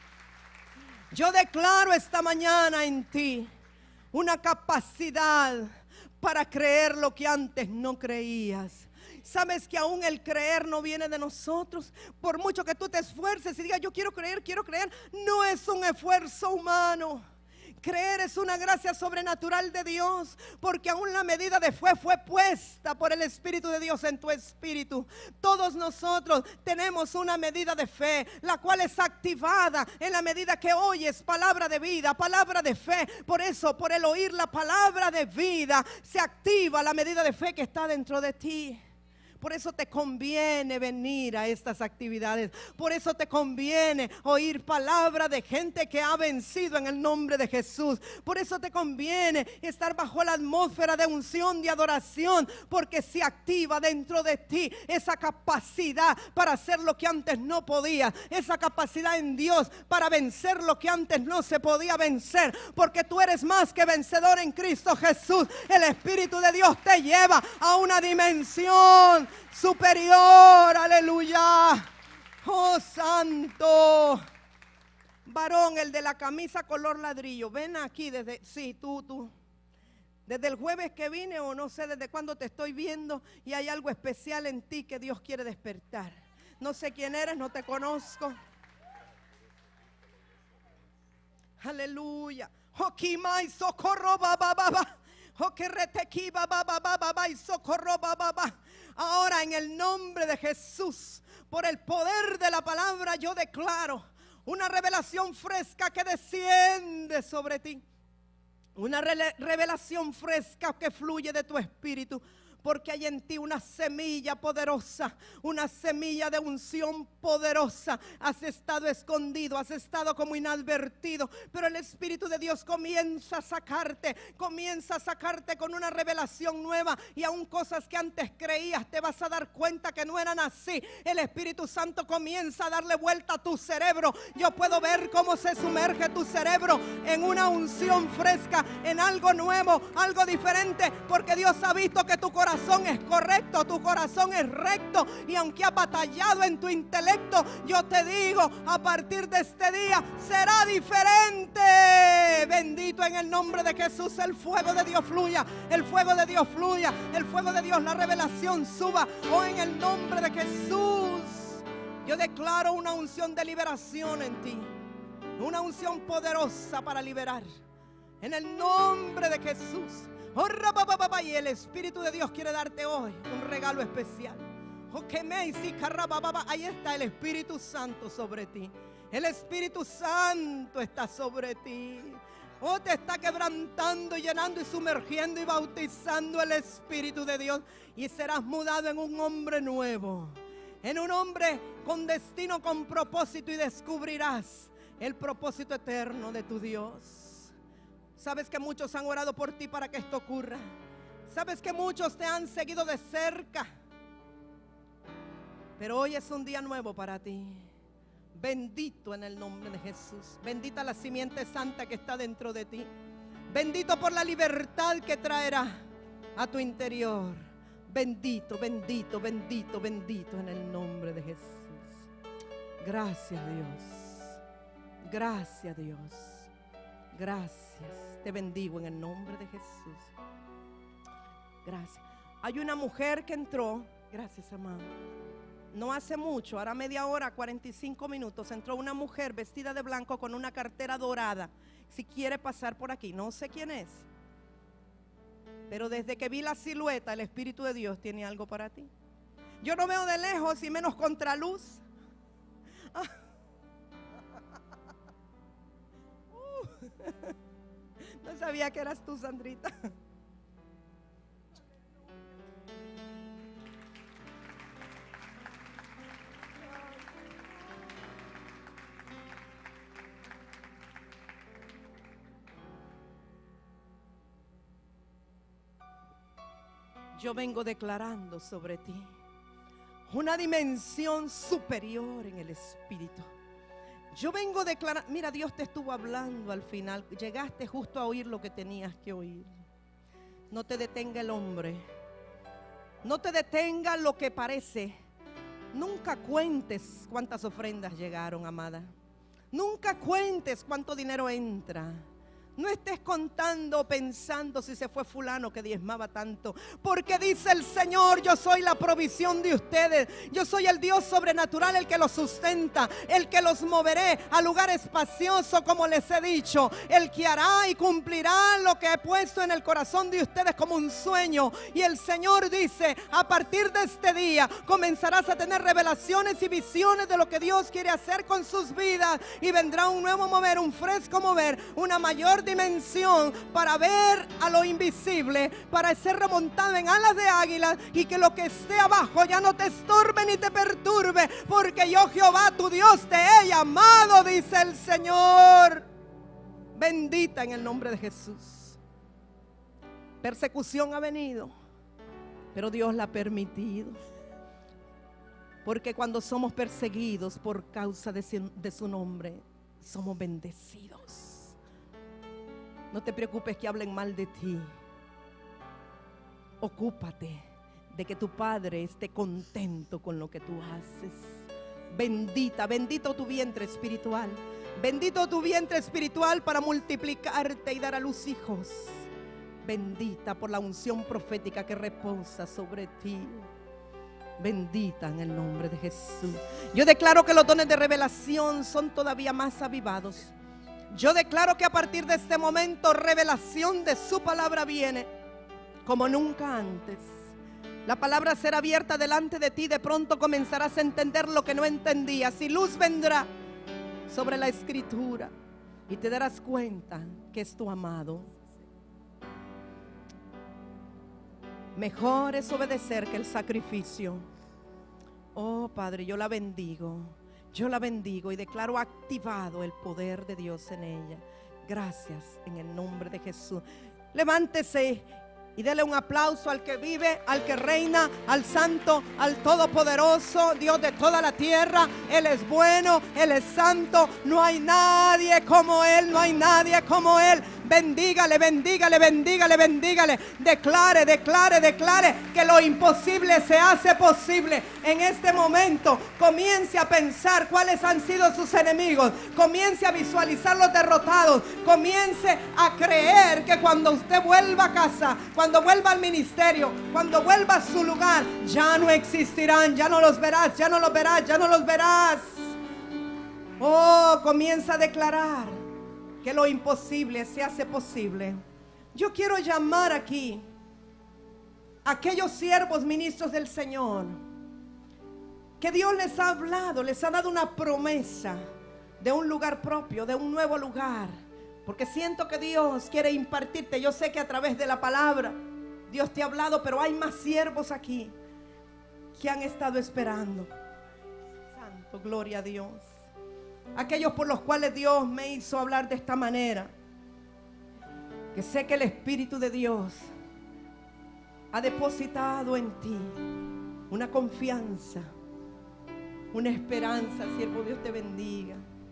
Yo declaro esta mañana en ti una capacidad para creer lo que antes no creías. Sabes que aún el creer no viene de nosotros. Por mucho que tú te esfuerces y digas: yo quiero creer, no es un esfuerzo humano. Creer es una gracia sobrenatural de Dios, porque aún la medida de fe fue puesta por el Espíritu de Dios en tu espíritu. Todos nosotros tenemos una medida de fe, la cual es activada en la medida que oyes palabra de vida, palabra de fe. Por eso, por el oír la palabra de vida, se activa la medida de fe que está dentro de ti. Por eso te conviene venir a estas actividades. Por eso te conviene oír palabra de gente que ha vencido en el nombre de Jesús. Por eso te conviene estar bajo la atmósfera de unción, de adoración, porque se activa dentro de ti esa capacidad para hacer lo que antes no podía, esa capacidad en Dios para vencer lo que antes no se podía vencer, porque tú eres más que vencedor en Cristo Jesús. El Espíritu de Dios te lleva a una dimensión superior. Aleluya. Oh, santo. Varón, el de la camisa color ladrillo, ven aquí desde, sí, tú. Desde el jueves que vine, o no sé desde cuándo te estoy viendo, y hay algo especial en ti que Dios quiere despertar. No sé quién eres, no te conozco. Aleluya. Okimai socorro baba. Okerreteki baba y socorro baba. Ahora en el nombre de Jesús, por el poder de la palabra, yo declaro una revelación fresca que desciende sobre ti. Una revelación fresca que fluye de tu espíritu. Porque hay en ti una semilla poderosa, una semilla de unción poderosa. Has estado escondido, has estado como inadvertido, pero el Espíritu de Dios comienza a sacarte con una revelación nueva. Y aún cosas que antes creías, te vas a dar cuenta que no eran así. El Espíritu Santo comienza a darle vuelta a tu cerebro. Yo puedo ver cómo se sumerge tu cerebro en una unción fresca, en algo nuevo, algo diferente, porque Dios ha visto que tu corazón es correcto, tu corazón es recto, y aunque ha batallado en tu intelecto, yo te digo, a partir de este día será diferente. Bendito en el nombre de Jesús. El fuego de Dios fluya, el fuego de Dios fluya, el fuego de Dios, la revelación suba. Oh, en el nombre de Jesús, yo declaro una unción de liberación en ti, una unción poderosa para liberar, en el nombre de Jesús. Y el Espíritu de Dios quiere darte hoy un regalo especial. Ahí está el Espíritu Santo sobre ti. El Espíritu Santo está sobre ti. Oh, te está quebrantando, llenando y sumergiendo y bautizando el Espíritu de Dios. Y serás mudado en un hombre nuevo, en un hombre con destino, con propósito, y descubrirás el propósito eterno de tu Dios. Sabes que muchos han orado por ti para que esto ocurra. Sabes que muchos te han seguido de cerca. Pero hoy es un día nuevo para ti. Bendito en el nombre de Jesús. Bendita la simiente santa que está dentro de ti. Bendito por la libertad que traerá a tu interior. Bendito, bendito, bendito, bendito en el nombre de Jesús. Gracias, Dios. Gracias, Dios. Gracias. Te bendigo en el nombre de Jesús. Gracias. Hay una mujer que entró. Gracias, amado. No hace mucho, ahora media hora, 45 minutos, entró una mujer vestida de blanco con una cartera dorada. Si quiere pasar por aquí, no sé quién es, pero desde que vi la silueta, el Espíritu de Dios tiene algo para ti. Yo no veo de lejos y menos contraluz. No sabía que eras tú, Sandrita. Yo vengo declarando sobre ti una dimensión superior en el Espíritu. Yo vengo declarando, mira, Dios te estuvo hablando al final, llegaste justo a oír lo que tenías que oír. No te detenga el hombre, no te detenga lo que parece. Nunca cuentes cuántas ofrendas llegaron, amada. Nunca cuentes cuánto dinero entra. No estés contando o pensando si se fue fulano que diezmaba tanto. Porque dice el Señor, yo soy la provisión de ustedes. Yo soy el Dios sobrenatural, el que los sustenta, el que los moveré a lugar espacioso, como les he dicho. El que hará y cumplirá lo que he puesto en el corazón de ustedes como un sueño. Y el Señor dice, a partir de este día comenzarás a tener revelaciones y visiones de lo que Dios quiere hacer con sus vidas. Y vendrá un nuevo mover, un fresco mover, una mayor dimensión para ver a lo invisible, para ser remontado en alas de águila, y que lo que esté abajo ya no te estorbe ni te perturbe, porque yo, Jehová tu Dios, te he llamado, dice el Señor. Bendita en el nombre de Jesús. Persecución ha venido, pero Dios la ha permitido, porque cuando somos perseguidos por causa de su nombre, somos bendecidos. No te preocupes que hablen mal de ti. Ocúpate de que tu Padre esté contento con lo que tú haces. Bendito tu vientre espiritual. Bendito tu vientre espiritual para multiplicarte y dar a luz hijos. Bendita por la unción profética que reposa sobre ti. Bendita en el nombre de Jesús. Yo declaro que los dones de revelación son todavía más avivados. Yo declaro que a partir de este momento revelación de su palabra viene como nunca antes. La palabra será abierta delante de ti. De pronto comenzarás a entender lo que no entendías, y luz vendrá sobre la escritura, y te darás cuenta que es tu amado. Mejor es obedecer que el sacrificio. Oh Padre, yo la bendigo y declaro activado el poder de Dios en ella. Gracias en el nombre de Jesús. Levántese y dele un aplauso al que vive, al que reina, al santo, al todopoderoso, Dios de toda la tierra. Él es bueno, Él es santo. No hay nadie como Él, no hay nadie como Él. Bendígale, bendígale, bendígale, bendígale. Declare, declare, declare que lo imposible se hace posible. En este momento comience a pensar cuáles han sido sus enemigos. Comience a visualizar los derrotados. Comience a creer que cuando usted vuelva a casa, cuando vuelva al ministerio, cuando vuelva a su lugar, ya no existirán, ya no los verás, ya no los verás, ya no los verás. Oh, comienza a declarar que lo imposible se hace posible. Yo quiero llamar aquí a aquellos siervos ministros del Señor que Dios les ha hablado, les ha dado una promesa de un lugar propio, de un nuevo lugar, porque siento que Dios quiere impartirte. Yo sé que a través de la palabra Dios te ha hablado, pero hay más siervos aquí que han estado esperando. Santo, gloria a Dios. Aquellos por los cuales Dios me hizo hablar de esta manera, que sé que el Espíritu de Dios ha depositado en ti una confianza, una esperanza. Siervo, Dios te bendiga.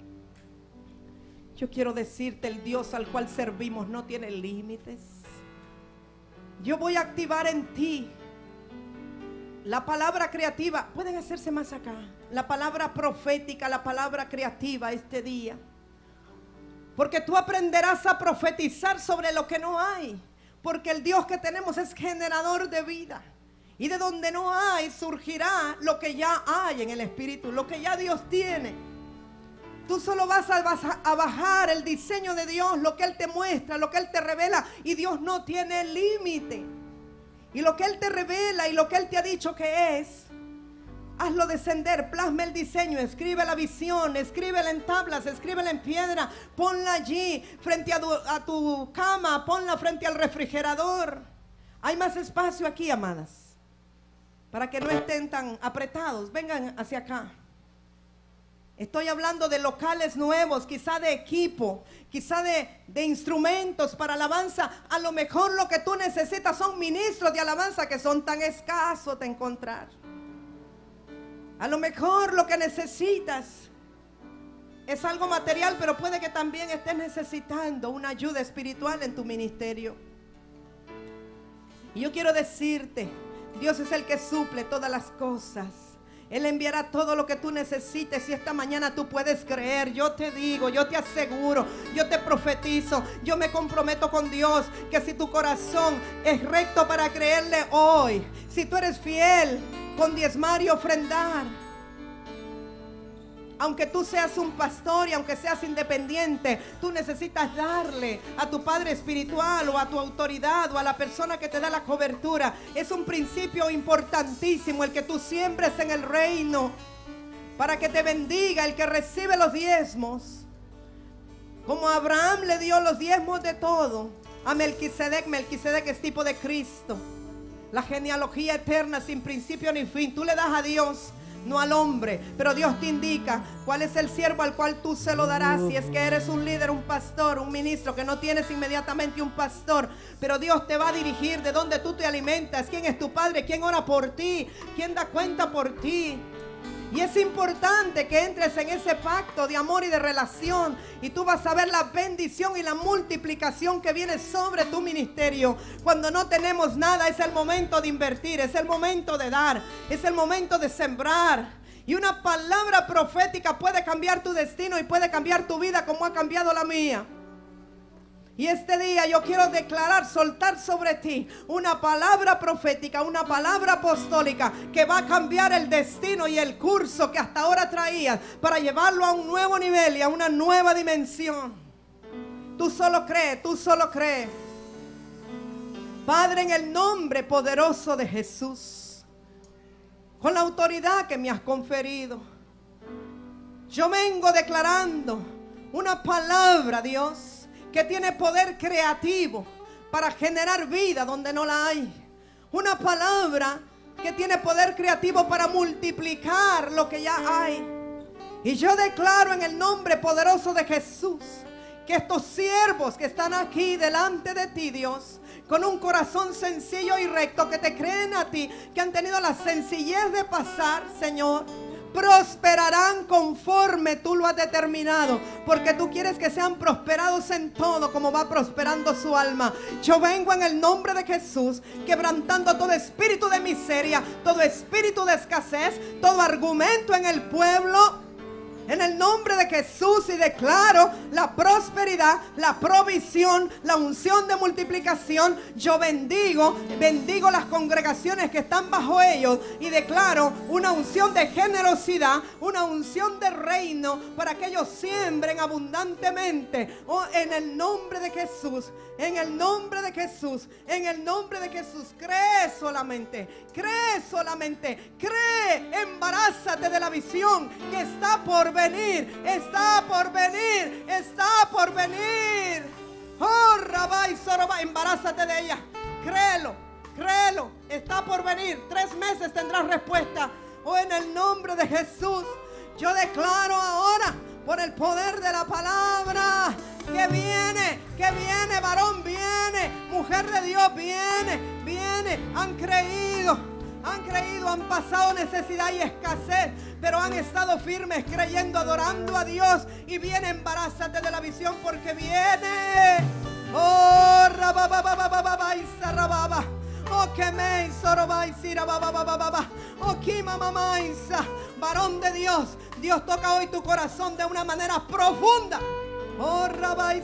Yo quiero decirte, el Dios al cual servimos no tiene límites. Yo voy a activar en ti la palabra creativa. Pueden hacerse más acá. La palabra profética, la palabra creativa este día. Porque tú aprenderás a profetizar sobre lo que no hay. Porque el Dios que tenemos es generador de vida. Y de donde no hay surgirá lo que ya hay en el Espíritu, lo que ya Dios tiene. Tú solo vas a bajar el diseño de Dios, lo que Él te muestra, lo que Él te revela. Y Dios no tiene límite. Y lo que Él te revela y lo que Él te ha dicho que es, hazlo descender, plasma el diseño, escribe la visión, escríbela en tablas, escríbela en piedra, ponla allí frente a tu cama, ponla frente al refrigerador. Hay más espacio aquí, amadas, para que no estén tan apretados. Vengan hacia acá. Estoy hablando de locales nuevos, quizá de equipo, quizá de instrumentos para alabanza. A lo mejor lo que tú necesitas son ministros de alabanza que son tan escasos de encontrar. A lo mejor lo que necesitas es algo material, pero puede que también estés necesitando una ayuda espiritual en tu ministerio. Y yo quiero decirte, Dios es el que suple todas las cosas. Él enviará todo lo que tú necesites. Y esta mañana tú puedes creer. Yo te digo, yo te aseguro, yo te profetizo, yo me comprometo con Dios, que si tu corazón es recto para creerle hoy, si tú eres fiel con diezmar y ofrendar, aunque tú seas un pastor y aunque seas independiente, tú necesitas darle a tu padre espiritual o a tu autoridad o a la persona que te da la cobertura. Es un principio importantísimo el que tú siembres en el reino para que te bendiga. El que recibe los diezmos Como Abraham le dio los diezmos de todo a Melquisedec. Melquisedec es tipo de Cristo. La genealogía eterna sin principio ni fin. Tú le das a Dios, no al hombre, pero Dios te indica cuál es el siervo al cual tú se lo darás. Si es que eres un líder, un pastor, un ministro, que no tienes inmediatamente un pastor, pero Dios te va a dirigir de dónde tú te alimentas, quién es tu padre, quién ora por ti, quién da cuenta por ti. Y es importante que entres en ese pacto de amor y de relación, y tú vas a ver la bendición y la multiplicación que viene sobre tu ministerio. Cuando no tenemos nada, es el momento de invertir, es el momento de dar, es el momento de sembrar. Y una palabra profética puede cambiar tu destino y puede cambiar tu vida como ha cambiado la mía. Y este día yo quiero declarar, soltar sobre ti una palabra profética, una palabra apostólica que va a cambiar el destino y el curso que hasta ahora traías para llevarlo a un nuevo nivel y a una nueva dimensión. Tú solo crees, tú solo crees. Padre, en el nombre poderoso de Jesús, con la autoridad que me has conferido, yo vengo declarando una palabra, Dios, que tiene poder creativo para generar vida donde no la hay. Una palabra que tiene poder creativo para multiplicar lo que ya hay. Y yo declaro en el nombre poderoso de Jesús que estos siervos que están aquí delante de ti, Dios, con un corazón sencillo y recto, que te creen a ti, que han tenido la sencillez de pasar, Señor, prosperarán conforme tú lo has determinado, porque tú quieres que sean prosperados en todo como va prosperando su alma. Yo vengo en el nombre de Jesús, quebrantando todo espíritu de miseria, todo espíritu de escasez, todo argumento en el pueblo, en el nombre de Jesús, y declaro la prosperidad, la provisión, la unción de multiplicación. Yo bendigo las congregaciones que están bajo ellos, y declaro una unción de generosidad, una unción de reino, para que ellos siembren abundantemente. Oh, en el nombre de Jesús, en el nombre de Jesús, en el nombre de Jesús. Cree solamente, embarázate de la visión que está por venir, está por venir, está por venir. Oh, Rabai, Soroba, embarázate de ella. Créelo, está por venir. 3 meses tendrás respuesta. Oh, en el nombre de Jesús, yo declaro ahora, por el poder de la palabra, que viene, varón viene, mujer de Dios viene. Han creído, han pasado necesidad y escasez, pero han estado firmes, creyendo, adorando a Dios. Y viene, embarázate de la visión, porque viene. Oh, rababababababa, isarababa. Oh, que me soroba, isirabababababa. Oh, kimamamaisa. Varón de Dios, Dios toca hoy tu corazón de una manera profunda. Oh, rabai,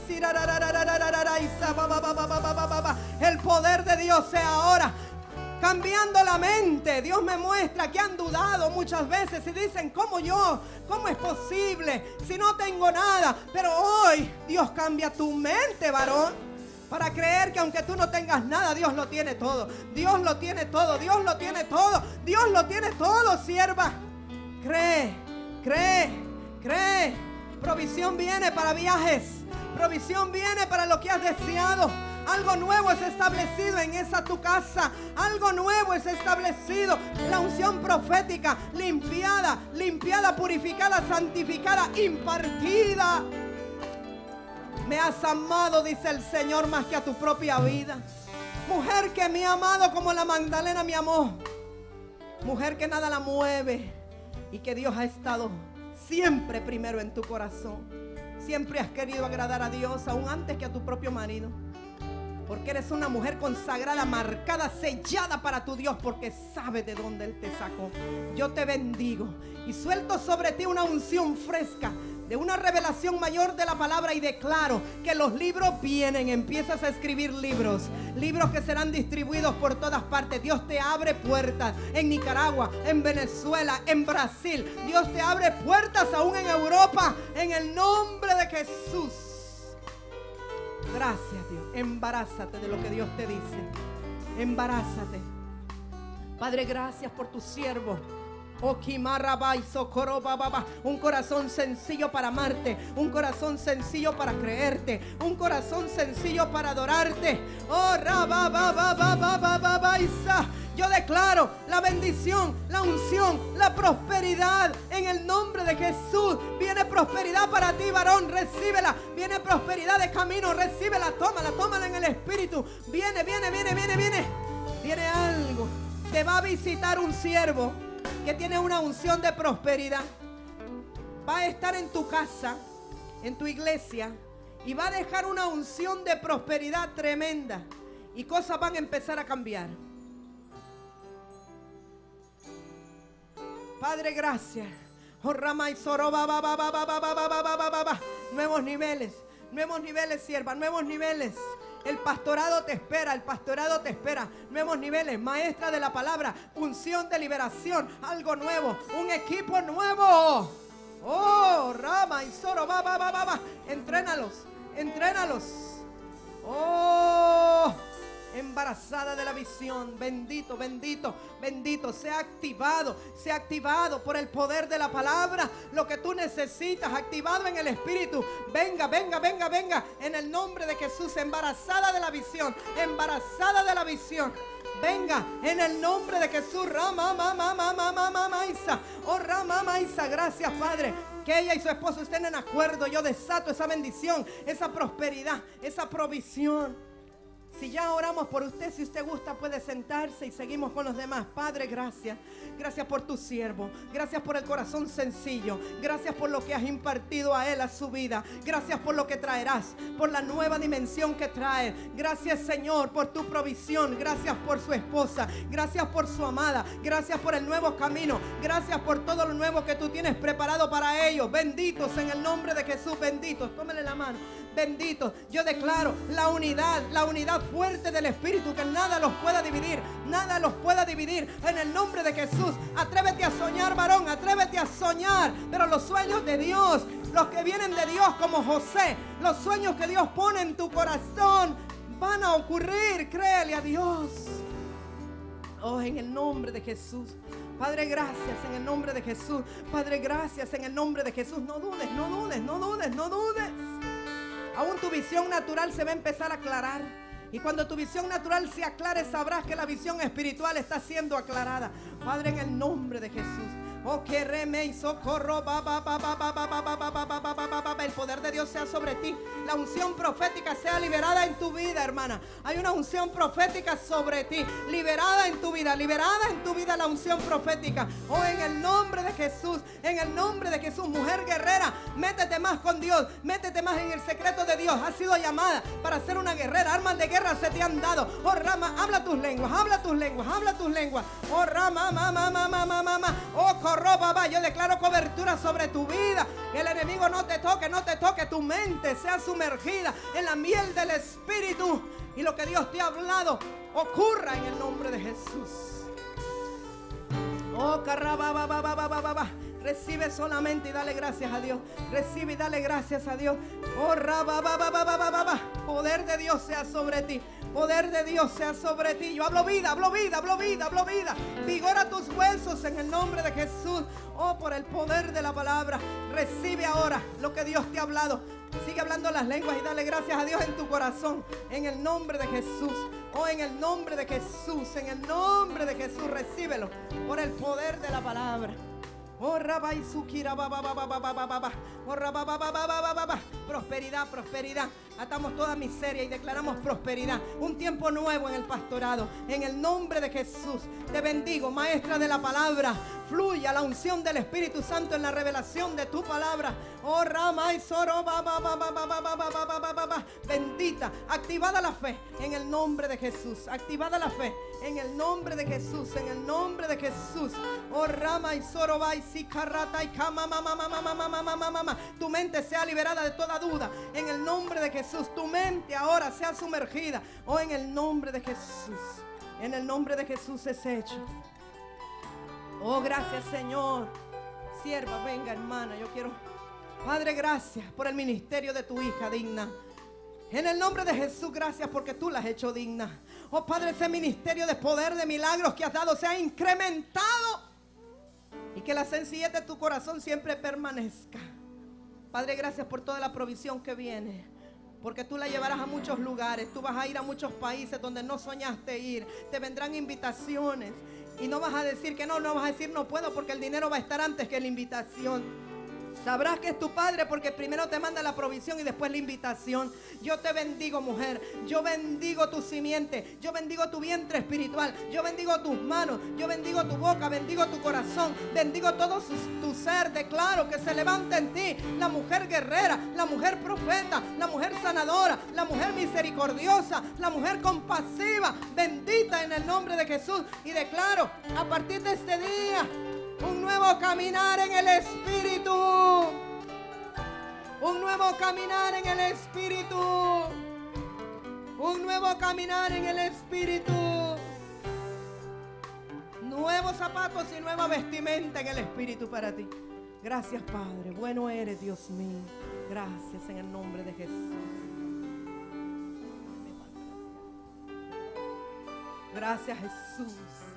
el poder de Dios sea ahora cambiando la mente. Dios me muestra que han dudado muchas veces y dicen: ¿cómo yo? ¿Cómo es posible si no tengo nada? Pero hoy Dios cambia tu mente, varón, para creer que aunque tú no tengas nada, Dios lo tiene todo. Dios lo tiene todo, Dios lo tiene todo, Dios lo tiene todo, sierva. Cree. Provisión viene para viajes, provisión viene para lo que has deseado. Algo nuevo es establecido en esa tu casa. Algo nuevo es establecido. La unción profética, limpiada, purificada, santificada, impartida. Me has amado, dice el Señor, más que a tu propia vida. Mujer que me ha amado como la Magdalena me amó. Mujer que nada la mueve y que Dios ha estado siempre primero en tu corazón. Siempre has querido agradar a Dios, aún antes que a tu propio marido. Porque eres una mujer consagrada, marcada, sellada para tu Dios, porque sabe de dónde Él te sacó. Yo te bendigo y suelto sobre ti una unción fresca, de una revelación mayor de la palabra, y declaro que los libros vienen. Empiezas a escribir libros que serán distribuidos por todas partes. Dios te abre puertas en Nicaragua, en Venezuela, en Brasil. Dios te abre puertas aún en Europa, en el nombre de Jesús. Gracias, Dios. Embarázate de lo que Dios te dice. Embarázate. Padre, gracias por tu siervo. Un corazón sencillo para amarte, un corazón sencillo para creerte, un corazón sencillo para adorarte. Oh, yo declaro la bendición, la unción, la prosperidad en el nombre de Jesús. Viene prosperidad para ti, varón, recíbela. Viene prosperidad de camino, recíbela, tómala en el espíritu. Viene algo. Te va a visitar un siervo que tiene una unción de prosperidad. Va a estar en tu casa, en tu iglesia, y va a dejar una unción de prosperidad tremenda. Y cosas van a empezar a cambiar. Padre, gracias. Nuevos niveles, sierva, nuevos niveles. El pastorado te espera, nuevos niveles, maestra de la palabra, unción de liberación, algo nuevo, un equipo nuevo. Oh, Rama y Soro, entrénalos. Oh, embarazada de la visión, bendito, sea activado por el poder de la palabra, lo que tú necesitas, activado en el espíritu. Venga, en el nombre de Jesús, embarazada de la visión, venga, en el nombre de Jesús. Gracias, Padre, que ella y su esposo estén en acuerdo. Yo desato esa bendición, esa prosperidad, esa provisión. Si ya oramos por usted, si usted gusta puede sentarse y seguimos con los demás. Padre, gracias por tu siervo, gracias por el corazón sencillo, gracias por lo que has impartido a él, a su vida, gracias por lo que traerás, por la nueva dimensión que trae. Gracias, Señor, por tu provisión, gracias por su esposa, gracias por su amada, gracias por el nuevo camino, gracias por todo lo nuevo que tú tienes preparado para ellos. Benditos en el nombre de Jesús, benditos, tómele la mano. Benditos, yo declaro la unidad fuerte del Espíritu, que nada los pueda dividir en el nombre de Jesús. Atrévete a soñar, varón, atrévete a soñar, pero los sueños de Dios, los que vienen de Dios, como José, los sueños que Dios pone en tu corazón van a ocurrir. Créele a Dios. Oh, en el nombre de Jesús. Padre, gracias en el nombre de Jesús. Padre, gracias en el nombre de Jesús. No dudes. Aún tu visión natural se va a empezar a aclarar. Y cuando tu visión natural se aclare, sabrás que la visión espiritual está siendo aclarada. Padre, en el nombre de Jesús. Oh, que reme y socorro. El poder de Dios sea sobre ti. La unción profética sea liberada en tu vida, hermana. Hay una unción profética sobre ti. Liberada en tu vida la unción profética. Oh, en el nombre de Jesús. Mujer guerrera, métete más con Dios. Métete más en el secreto de Dios. Has sido llamada para ser una guerrera. Armas de guerra se te han dado. Oh, Rama, habla tus lenguas. Oh, Rama, oh, yo declaro cobertura sobre tu vida. El enemigo no te toque. Tu mente sea sumergida en la miel del Espíritu. Y lo que Dios te ha hablado ocurra en el nombre de Jesús. Oh, carraba. Recibe solamente y dale gracias a Dios. Recibe y dale gracias a Dios. Oh, poder de Dios sea sobre ti. Yo hablo vida. Vigora tus huesos en el nombre de Jesús. Oh, por el poder de la palabra. Recibe ahora lo que Dios te ha hablado. Sigue hablando las lenguas y dale gracias a Dios en tu corazón. En el nombre de Jesús. Oh, en el nombre de Jesús. Recíbelo por el poder de la palabra. Oh, prosperidad. Atamos toda miseria y declaramos prosperidad. Un tiempo nuevo en el pastorado. En el nombre de Jesús. Te bendigo, maestra de la palabra. Fluya la unción del Espíritu Santo en la revelación de tu palabra. Oh, Rama y Soro. Bendita. Activada la fe en el nombre de Jesús. Activada la fe en el nombre de Jesús. Oh, Rama y Soro. Tu mente sea liberada de toda duda en el nombre de Jesús. Tu mente ahora sea sumergida. Oh, en el nombre de Jesús. En el nombre de Jesús es hecho. Oh, gracias, Señor. Sierva, venga, hermana, yo quiero. Padre, gracias por el ministerio de tu hija digna. En el nombre de Jesús, gracias porque tú la has hecho digna. Oh, Padre, ese ministerio de poder, de milagros que has dado se ha incrementado. Y y que la sencillez de tu corazón siempre permanezca. Padre, gracias por toda la provisión que viene, porque tú la llevarás a muchos lugares. Tú vas a ir a muchos países donde no soñaste ir. Te vendrán invitaciones y no vas a decir que no, no vas a decir no puedo, porque el dinero va a estar antes que la invitación. Sabrás que es tu Padre porque primero te manda la provisión y después la invitación. Yo te bendigo, mujer. Yo bendigo tu simiente. Yo bendigo tu vientre espiritual. Yo bendigo tus manos. Yo bendigo tu boca. Bendigo tu corazón. Bendigo todo tu ser. Declaro que se levanta en ti la mujer guerrera, la mujer profeta, la mujer sanadora, la mujer misericordiosa, la mujer compasiva. Bendita en el nombre de Jesús. Y declaro a partir de este día un nuevo caminar en el Espíritu. Un nuevo caminar en el Espíritu. Un nuevo caminar en el Espíritu. Nuevos zapatos y nueva vestimenta en el Espíritu para ti. Gracias, Padre. Bueno eres, Dios mío. Gracias en el nombre de Jesús. Gracias, Jesús.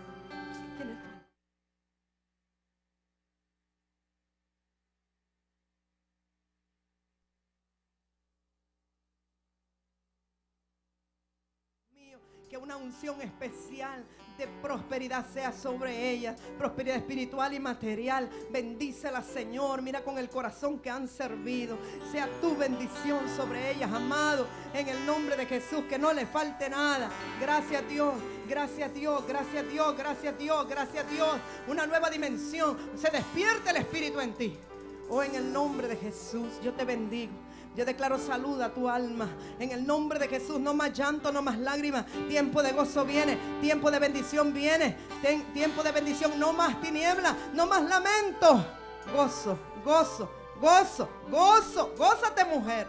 Que una unción especial de prosperidad sea sobre ellas, prosperidad espiritual y material. Bendícela, Señor. Mira con el corazón que han servido. Sea tu bendición sobre ellas, amado, en el nombre de Jesús, que no le falte nada. Gracias, Dios. Gracias, Dios. Gracias, Dios. Gracias, Dios. Gracias, Dios. Una nueva dimensión. Se despierta el Espíritu en ti. Oh, en el nombre de Jesús, yo te bendigo. Yo declaro salud a tu alma. En el nombre de Jesús, no más llanto, no más lágrimas. Tiempo de gozo viene. Tiempo de bendición viene. Tiempo de bendición, no más tiniebla, no más lamento. Gozo, gozo, gozo, gozo. Gózate, mujer.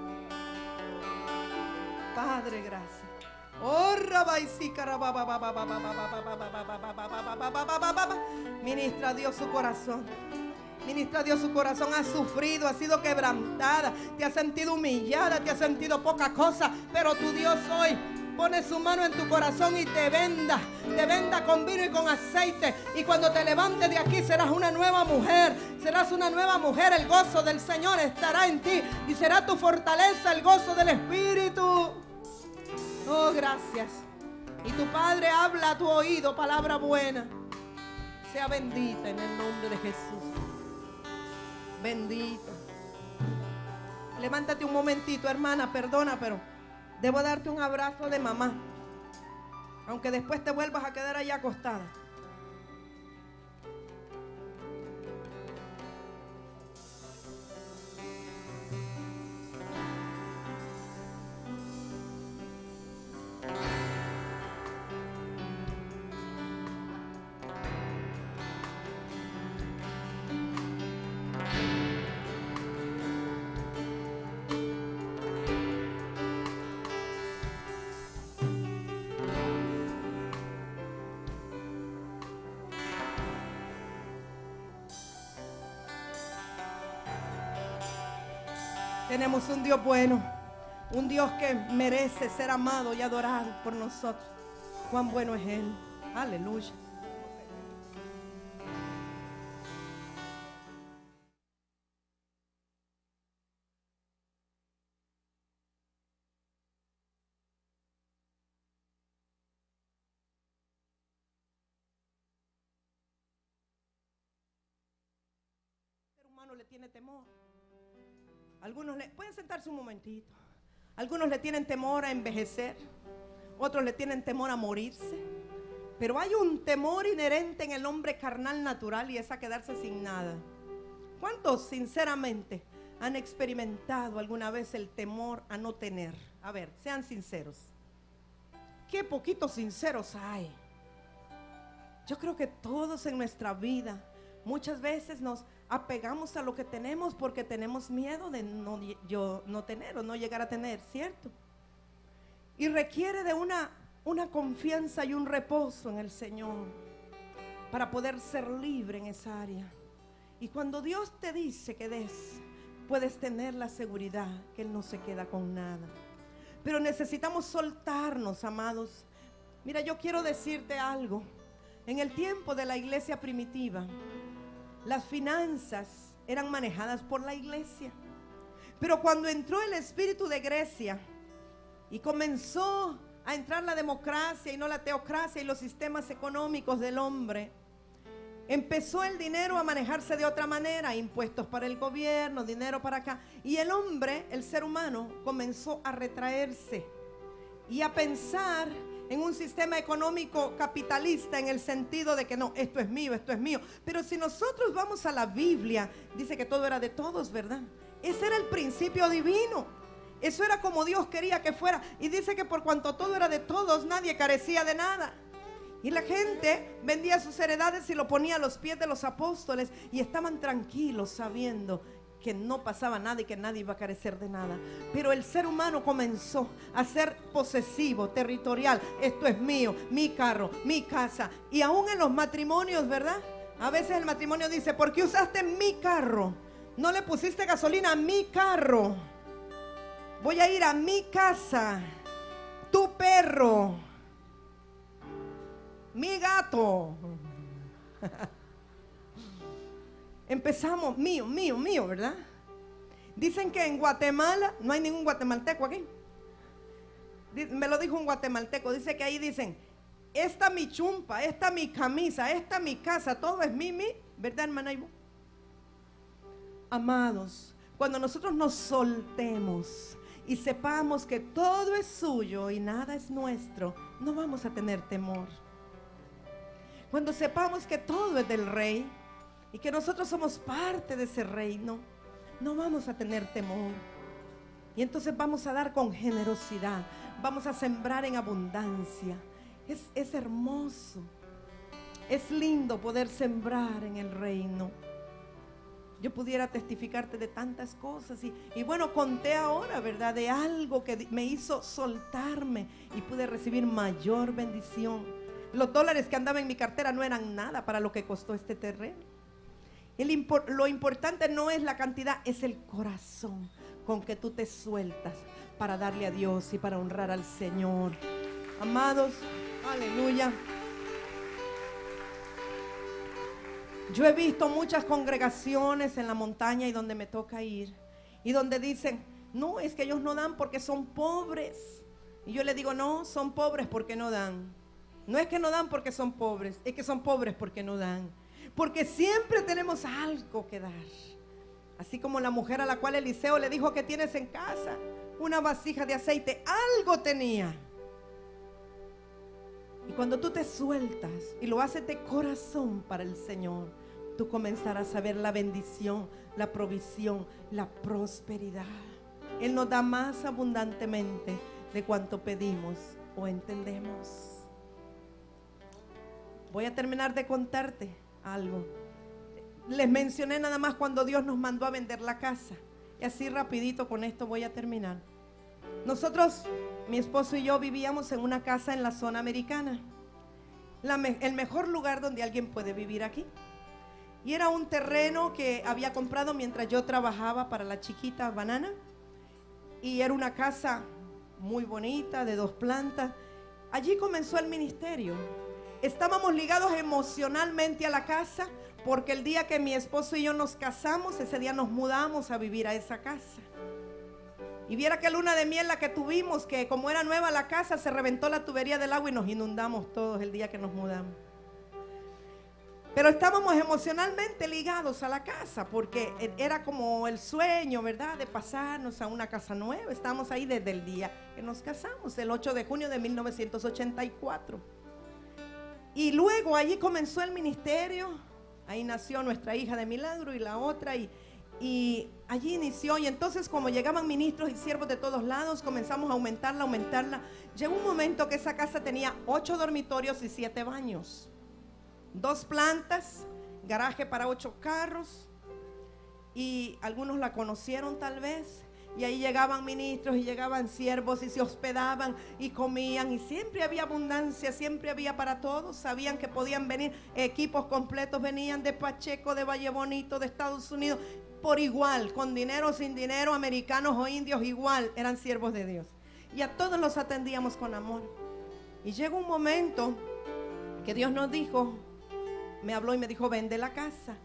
Padre, gracias. Ministra a Dios su corazón. Ministra a Dios su corazón. Ha sufrido, ha sido quebrantada, te has sentido humillada, te has sentido poca cosa, pero tu Dios hoy pone su mano en tu corazón y te venda con vino y con aceite. Y cuando te levantes de aquí serás una nueva mujer. Serás una nueva mujer. El gozo del Señor estará en ti y será tu fortaleza el gozo del Espíritu. Oh, gracias. Y tu Padre habla a tu oído palabra buena. Sea bendita en el nombre de Jesús. Bendita. Levántate un momentito, hermana, perdona, pero debo darte un abrazo de mamá, aunque después te vuelvas a quedar allá acostada. Tenemos un Dios bueno, un Dios que merece ser amado y adorado por nosotros. Cuán bueno es Él. Aleluya. El ser humano le tiene temor. Algunos pueden sentarse un momentito. Algunos le tienen temor a envejecer. Otros le tienen temor a morirse. Pero hay un temor inherente en el hombre carnal natural y es a quedarse sin nada. ¿Cuántos sinceramente han experimentado alguna vez el temor a no tener? A ver, sean sinceros. Qué poquitos sinceros hay. Yo creo que todos en nuestra vida muchas veces nos apegamos a lo que tenemos porque tenemos miedo de no tener o no llegar a tener, ¿cierto? Y requiere de una confianza y un reposo en el Señor para poder ser libre en esa área. Y cuando Dios te dice que des, puedes tener la seguridad que Él no se queda con nada. Pero necesitamos soltarnos, amados. Mira, yo quiero decirte algo. En el tiempo de la iglesia primitiva, las finanzas eran manejadas por la iglesia. Pero cuando entró el espíritu de Grecia y comenzó a entrar la democracia y no la teocracia y los sistemas económicos del hombre, empezó el dinero a manejarse de otra manera, impuestos para el gobierno, dinero para acá. Y el hombre, el ser humano, comenzó a retraerse y a pensar en un sistema económico capitalista, en el sentido de que no, esto es mío, esto es mío. Pero si nosotros vamos a la Biblia, dice que todo era de todos, ¿verdad? Ese era el principio divino. Eso era como Dios quería que fuera. Y dice que por cuanto todo era de todos, nadie carecía de nada. Y la gente vendía sus heredades y lo ponía a los pies de los apóstoles, y estaban tranquilos sabiendo que no pasaba nada y que nadie iba a carecer de nada. Pero el ser humano comenzó a ser posesivo, territorial. Esto es mío, mi carro, mi casa. Y aún en los matrimonios, ¿verdad? A veces el matrimonio dice: ¿por qué usaste mi carro? No le pusiste gasolina a mi carro. Voy a ir a mi casa. Tu perro, mi gato. Empezamos, mío, mío, mío, ¿verdad? Dicen que en Guatemala, no hay ningún guatemalteco aquí. Me lo dijo un guatemalteco, dice que ahí dicen: esta mi chumpa, esta mi camisa, esta mi casa, todo es mi, ¿verdad, hermana Ivo? Amados, cuando nosotros nos soltemos y sepamos que todo es suyo y nada es nuestro, no vamos a tener temor. Cuando sepamos que todo es del Rey y que nosotros somos parte de ese reino, no vamos a tener temor. Y entonces vamos a dar con generosidad, vamos a sembrar en abundancia. Es hermoso, es lindo poder sembrar en el reino. Yo pudiera testificarte de tantas cosas y bueno, conté ahora, ¿verdad?, de algo que me hizo soltarme y pude recibir mayor bendición. Los dólares que andaban en mi cartera no eran nada para lo que costó este terreno. Lo importante no es la cantidad, es el corazón con que tú te sueltas para darle a Dios y para honrar al Señor. Amados, aleluya. Yo he visto muchas congregaciones en la montaña y donde me toca ir, y donde dicen: no, es que ellos no dan porque son pobres. Y yo le digo: no, son pobres porque no dan. No es que no dan porque son pobres, es que son pobres porque no dan. Porque siempre tenemos algo que dar. Así como la mujer a la cual Eliseo le dijo: ¿qué tienes en casa? Una vasija de aceite. Algo tenía. Y cuando tú te sueltas y lo haces de corazón para el Señor, tú comenzarás a ver la bendición, la provisión, la prosperidad. Él nos da más abundantemente de cuanto pedimos o entendemos. Voy a terminar de contarte algo. Les mencioné nada más cuando Dios nos mandó a vender la casa. Y así rapidito con esto voy a terminar. Nosotros, mi esposo y yo, vivíamos en una casa en la zona americana. El mejor lugar donde alguien puede vivir aquí. Y era un terreno que había comprado mientras yo trabajaba para la chiquita Banana. Y era una casa muy bonita, de 2 plantas. Allí comenzó el ministerio. Estábamos ligados emocionalmente a la casa, porque el día que mi esposo y yo nos casamos, ese día nos mudamos a vivir a esa casa. Y viera qué luna de miel la que tuvimos, que como era nueva la casa, se reventó la tubería del agua y nos inundamos todos el día que nos mudamos. Pero estábamos emocionalmente ligados a la casa, porque era como el sueño, ¿verdad?, de pasarnos a una casa nueva. Estábamos ahí desde el día que nos casamos, el 8 de junio de 1984. Y luego allí comenzó el ministerio. Ahí nació nuestra hija de milagro y la otra, y allí inició. Y entonces, como llegaban ministros y siervos de todos lados, comenzamos a aumentarla. Llegó un momento que esa casa tenía 8 dormitorios y 7 baños, 2 plantas, garaje para 8 carros. Y algunos la conocieron tal vez. Y ahí llegaban ministros y llegaban siervos y se hospedaban y comían, y siempre había abundancia, siempre había para todos. Sabían que podían venir equipos completos, venían de Pacheco, de Valle Bonito, de Estados Unidos, por igual, con dinero o sin dinero, americanos o indios, igual, eran siervos de Dios. Y a todos los atendíamos con amor. Y llegó un momento que Dios nos dijo, me habló y me dijo: vende la casa.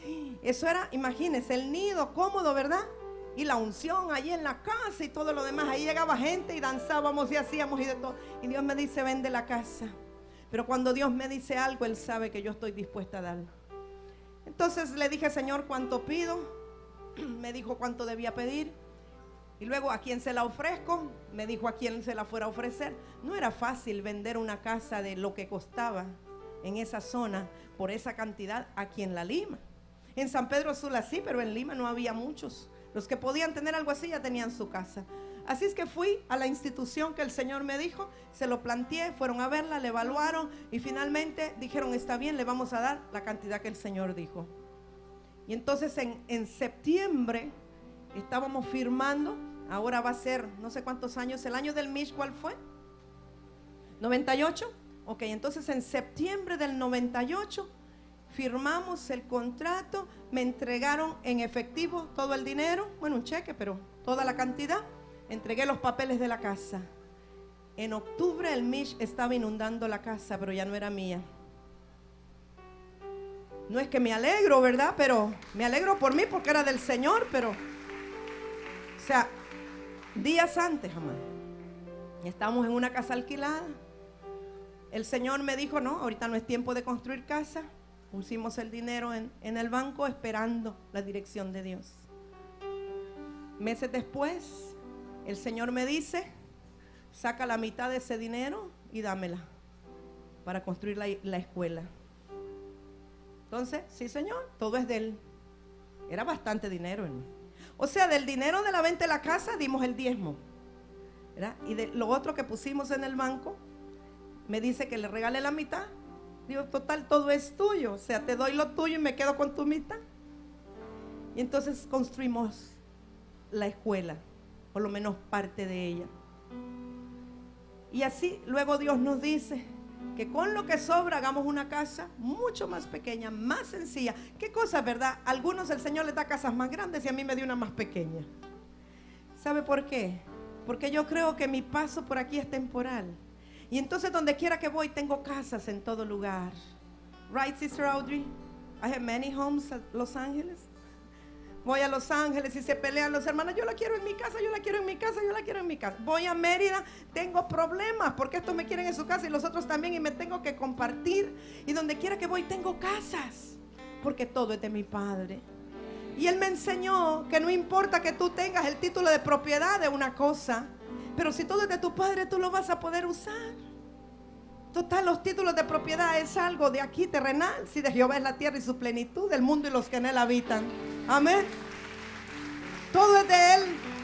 Eso era, imagínense, el nido cómodo, ¿verdad? Y la unción allí en la casa y todo lo demás. Ahí llegaba gente y danzábamos y hacíamos y de todo. Y Dios me dice, vende la casa. Pero cuando Dios me dice algo, Él sabe que yo estoy dispuesta a darlo. Entonces le dije, Señor, ¿cuánto pido? Me dijo cuánto debía pedir. Y luego, ¿a quién se la ofrezco? Me dijo a quién se la fuera a ofrecer. No era fácil vender una casa de lo que costaba en esa zona por esa cantidad aquí en La Lima. En San Pedro Sula sí, pero en Lima no había muchos. Los que podían tener algo así ya tenían su casa. Así es que fui a la institución que el Señor me dijo, se lo planteé, fueron a verla, le evaluaron y finalmente dijeron, está bien, le vamos a dar la cantidad que el Señor dijo. Y entonces en septiembre estábamos firmando, ahora va a ser no sé cuántos años, el año del Mish, ¿cuál fue? ¿98? Ok, entonces en septiembre del 98 firmamos el contrato, me entregaron en efectivo todo el dinero, bueno, un cheque, pero toda la cantidad. Entregué los papeles de la casa. En octubre el Mish estaba inundando la casa, pero ya no era mía. No es que me alegro, ¿verdad? Pero me alegro por mí porque era del Señor, pero, o sea, días antes, jamás. Estábamos en una casa alquilada. El Señor me dijo, no, ahorita no es tiempo de construir casa. Pusimos el dinero en el banco esperando la dirección de Dios. Meses después, el Señor me dice, saca la mitad de ese dinero y dámela para construir la escuela. Entonces, sí, Señor, todo es de Él. Era bastante dinero, ¿no? O sea, del dinero de la venta de la casa dimos el diezmo, ¿verdad? Y de lo otro que pusimos en el banco, me dice que le regale la mitad. Digo, total, todo es tuyo. O sea, te doy lo tuyo y me quedo con tu mitad. Y entonces construimos la escuela, por lo menos parte de ella. Y así luego Dios nos dice que con lo que sobra hagamos una casa mucho más pequeña, más sencilla. ¿Qué cosa, verdad? A algunos el Señor les da casas más grandes y a mí me dio una más pequeña. ¿Sabe por qué? Porque yo creo que mi paso por aquí es temporal. Y entonces donde quiera que voy tengo casas en todo lugar. Right, Sister Audrey? I have many homes at Los Ángeles. Voy a Los Ángeles y se pelean los hermanos, yo la quiero en mi casa, yo la quiero en mi casa, yo la quiero en mi casa. Voy a Mérida, tengo problemas porque estos me quieren en su casa y los otros también y me tengo que compartir. Y donde quiera que voy tengo casas, porque todo es de mi Padre. Y Él me enseñó que no importa que tú tengas el título de propiedad de una cosa, pero si todo es de tu Padre, tú lo vas a poder usar. Total, los títulos de propiedad es algo de aquí terrenal. Si de Jehová es la tierra y su plenitud, del mundo y los que en él habitan. Amén. Todo es de Él.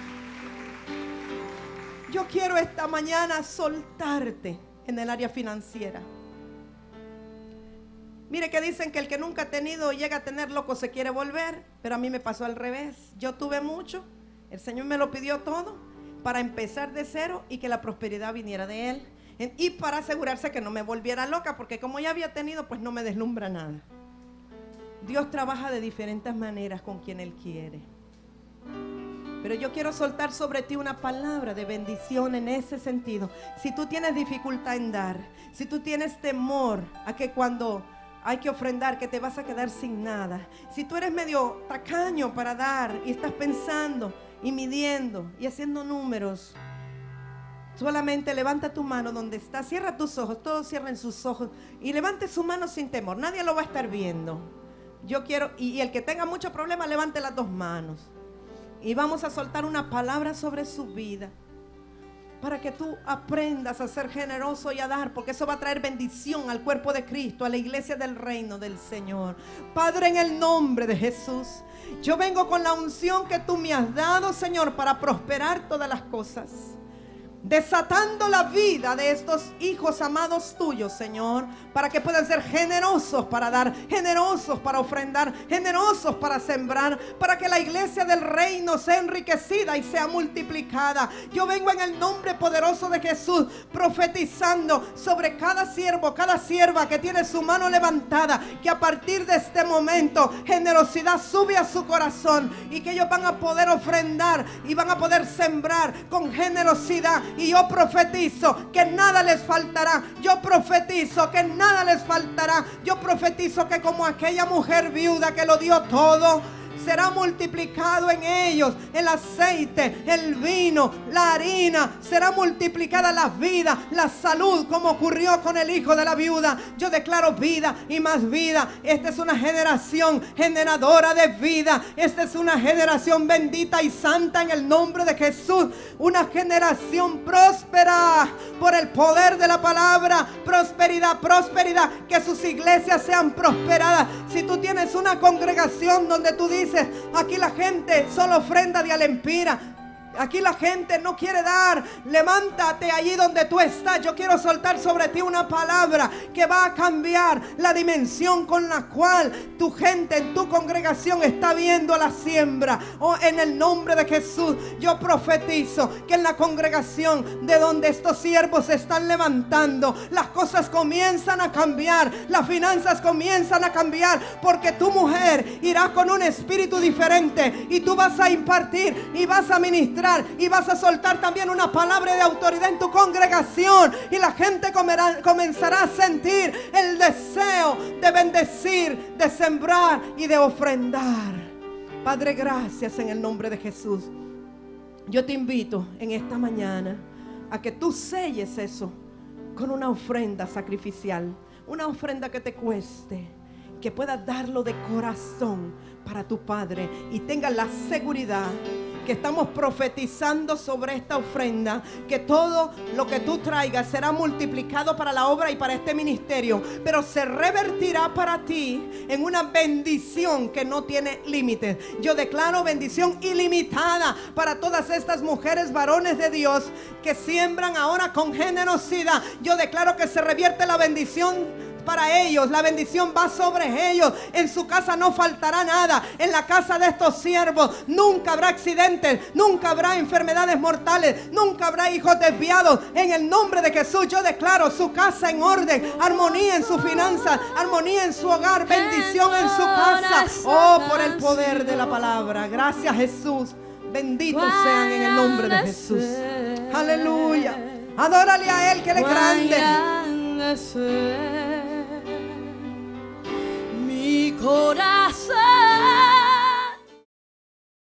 Yo quiero esta mañana soltarte en el área financiera. Mire que dicen que el que nunca ha tenido llega a tener loco se quiere volver, pero a mí me pasó al revés. Yo tuve mucho, el Señor me lo pidió todo para empezar de cero y que la prosperidad viniera de Él. Y para asegurarse que no me volviera loca, porque como ya había tenido, pues no me deslumbra nada. Dios trabaja de diferentes maneras con quien Él quiere. Pero yo quiero soltar sobre ti una palabra de bendición en ese sentido. Si tú tienes dificultad en dar, si tú tienes temor a que cuando hay que ofrendar, que te vas a quedar sin nada, si tú eres medio tacaño para dar y estás pensando y midiendo y haciendo números, solamente levanta tu mano donde estás, cierra tus ojos, todos cierren sus ojos y levante su mano sin temor, nadie lo va a estar viendo. Yo quiero, y el que tenga mucho problema, levante las dos manos. Y vamos a soltar una palabra sobre su vida para que tú aprendas a ser generoso y a dar, porque eso va a traer bendición al cuerpo de Cristo, a la iglesia del reino del Señor. Padre, en el nombre de Jesús, yo vengo con la unción que tú me has dado, Señor, para prosperar todas las cosas. Desatando la vida de estos hijos amados tuyos, Señor, para que puedan ser generosos para dar, generosos para ofrendar, generosos para sembrar, para que la iglesia del reino sea enriquecida y sea multiplicada. Yo vengo en el nombre poderoso de Jesús, profetizando sobre cada siervo, cada sierva que tiene su mano levantada, que a partir de este momento generosidad sube a su corazón y que ellos van a poder ofrendar y van a poder sembrar con generosidad y yo profetizo que nada les faltará. Yo profetizo que nada les faltará. Yo profetizo que como aquella mujer viuda que lo dio todo, será multiplicado en ellos el aceite, el vino, la harina. Será multiplicada la vida, la salud, como ocurrió con el hijo de la viuda. Yo declaro vida y más vida. Esta es una generación generadora de vida. Esta es una generación bendita y santa en el nombre de Jesús. Una generación próspera por el poder de la palabra. Prosperidad, prosperidad. Que sus iglesias sean prosperadas. Si tú tienes una congregación donde tú dices, aquí la gente solo ofrenda de alempira, aquí la gente no quiere dar, levántate allí donde tú estás. Yo quiero soltar sobre ti una palabra que va a cambiar la dimensión con la cual tu gente en tu congregación está viendo la siembra. Oh, en el nombre de Jesús, yo profetizo que en la congregación de donde estos siervos se están levantando, las cosas comienzan a cambiar, las finanzas comienzan a cambiar, porque tu mujer irá con un espíritu diferente y tú vas a impartir y vas a ministrar y vas a soltar también una palabra de autoridad en tu congregación, y la gente comenzará a sentir el deseo de bendecir, de sembrar y de ofrendar. Padre, gracias en el nombre de Jesús. Yo te invito en esta mañana a que tú selles eso con una ofrenda sacrificial, una ofrenda que te cueste, que puedas darlo de corazón para tu Padre y tengas la seguridad que estamos profetizando sobre esta ofrenda, que todo lo que tú traigas será multiplicado para la obra y para este ministerio, pero se revertirá para ti en una bendición que no tiene límites. Yo declaro bendición ilimitada para todas estas mujeres, varones de Dios que siembran ahora con generosidad. Yo declaro que se revierte la bendición para ellos, la bendición va sobre ellos. En su casa no faltará nada. En la casa de estos siervos nunca habrá accidentes, nunca habrá enfermedades mortales, nunca habrá hijos desviados. En el nombre de Jesús yo declaro su casa en orden, armonía en sus finanzas, armonía en su hogar, bendición en su casa. Oh, por el poder de la palabra. Gracias, Jesús. Benditos sean en el nombre de Jesús. Aleluya. Adórale a Él, que Él es grande. Mi corazón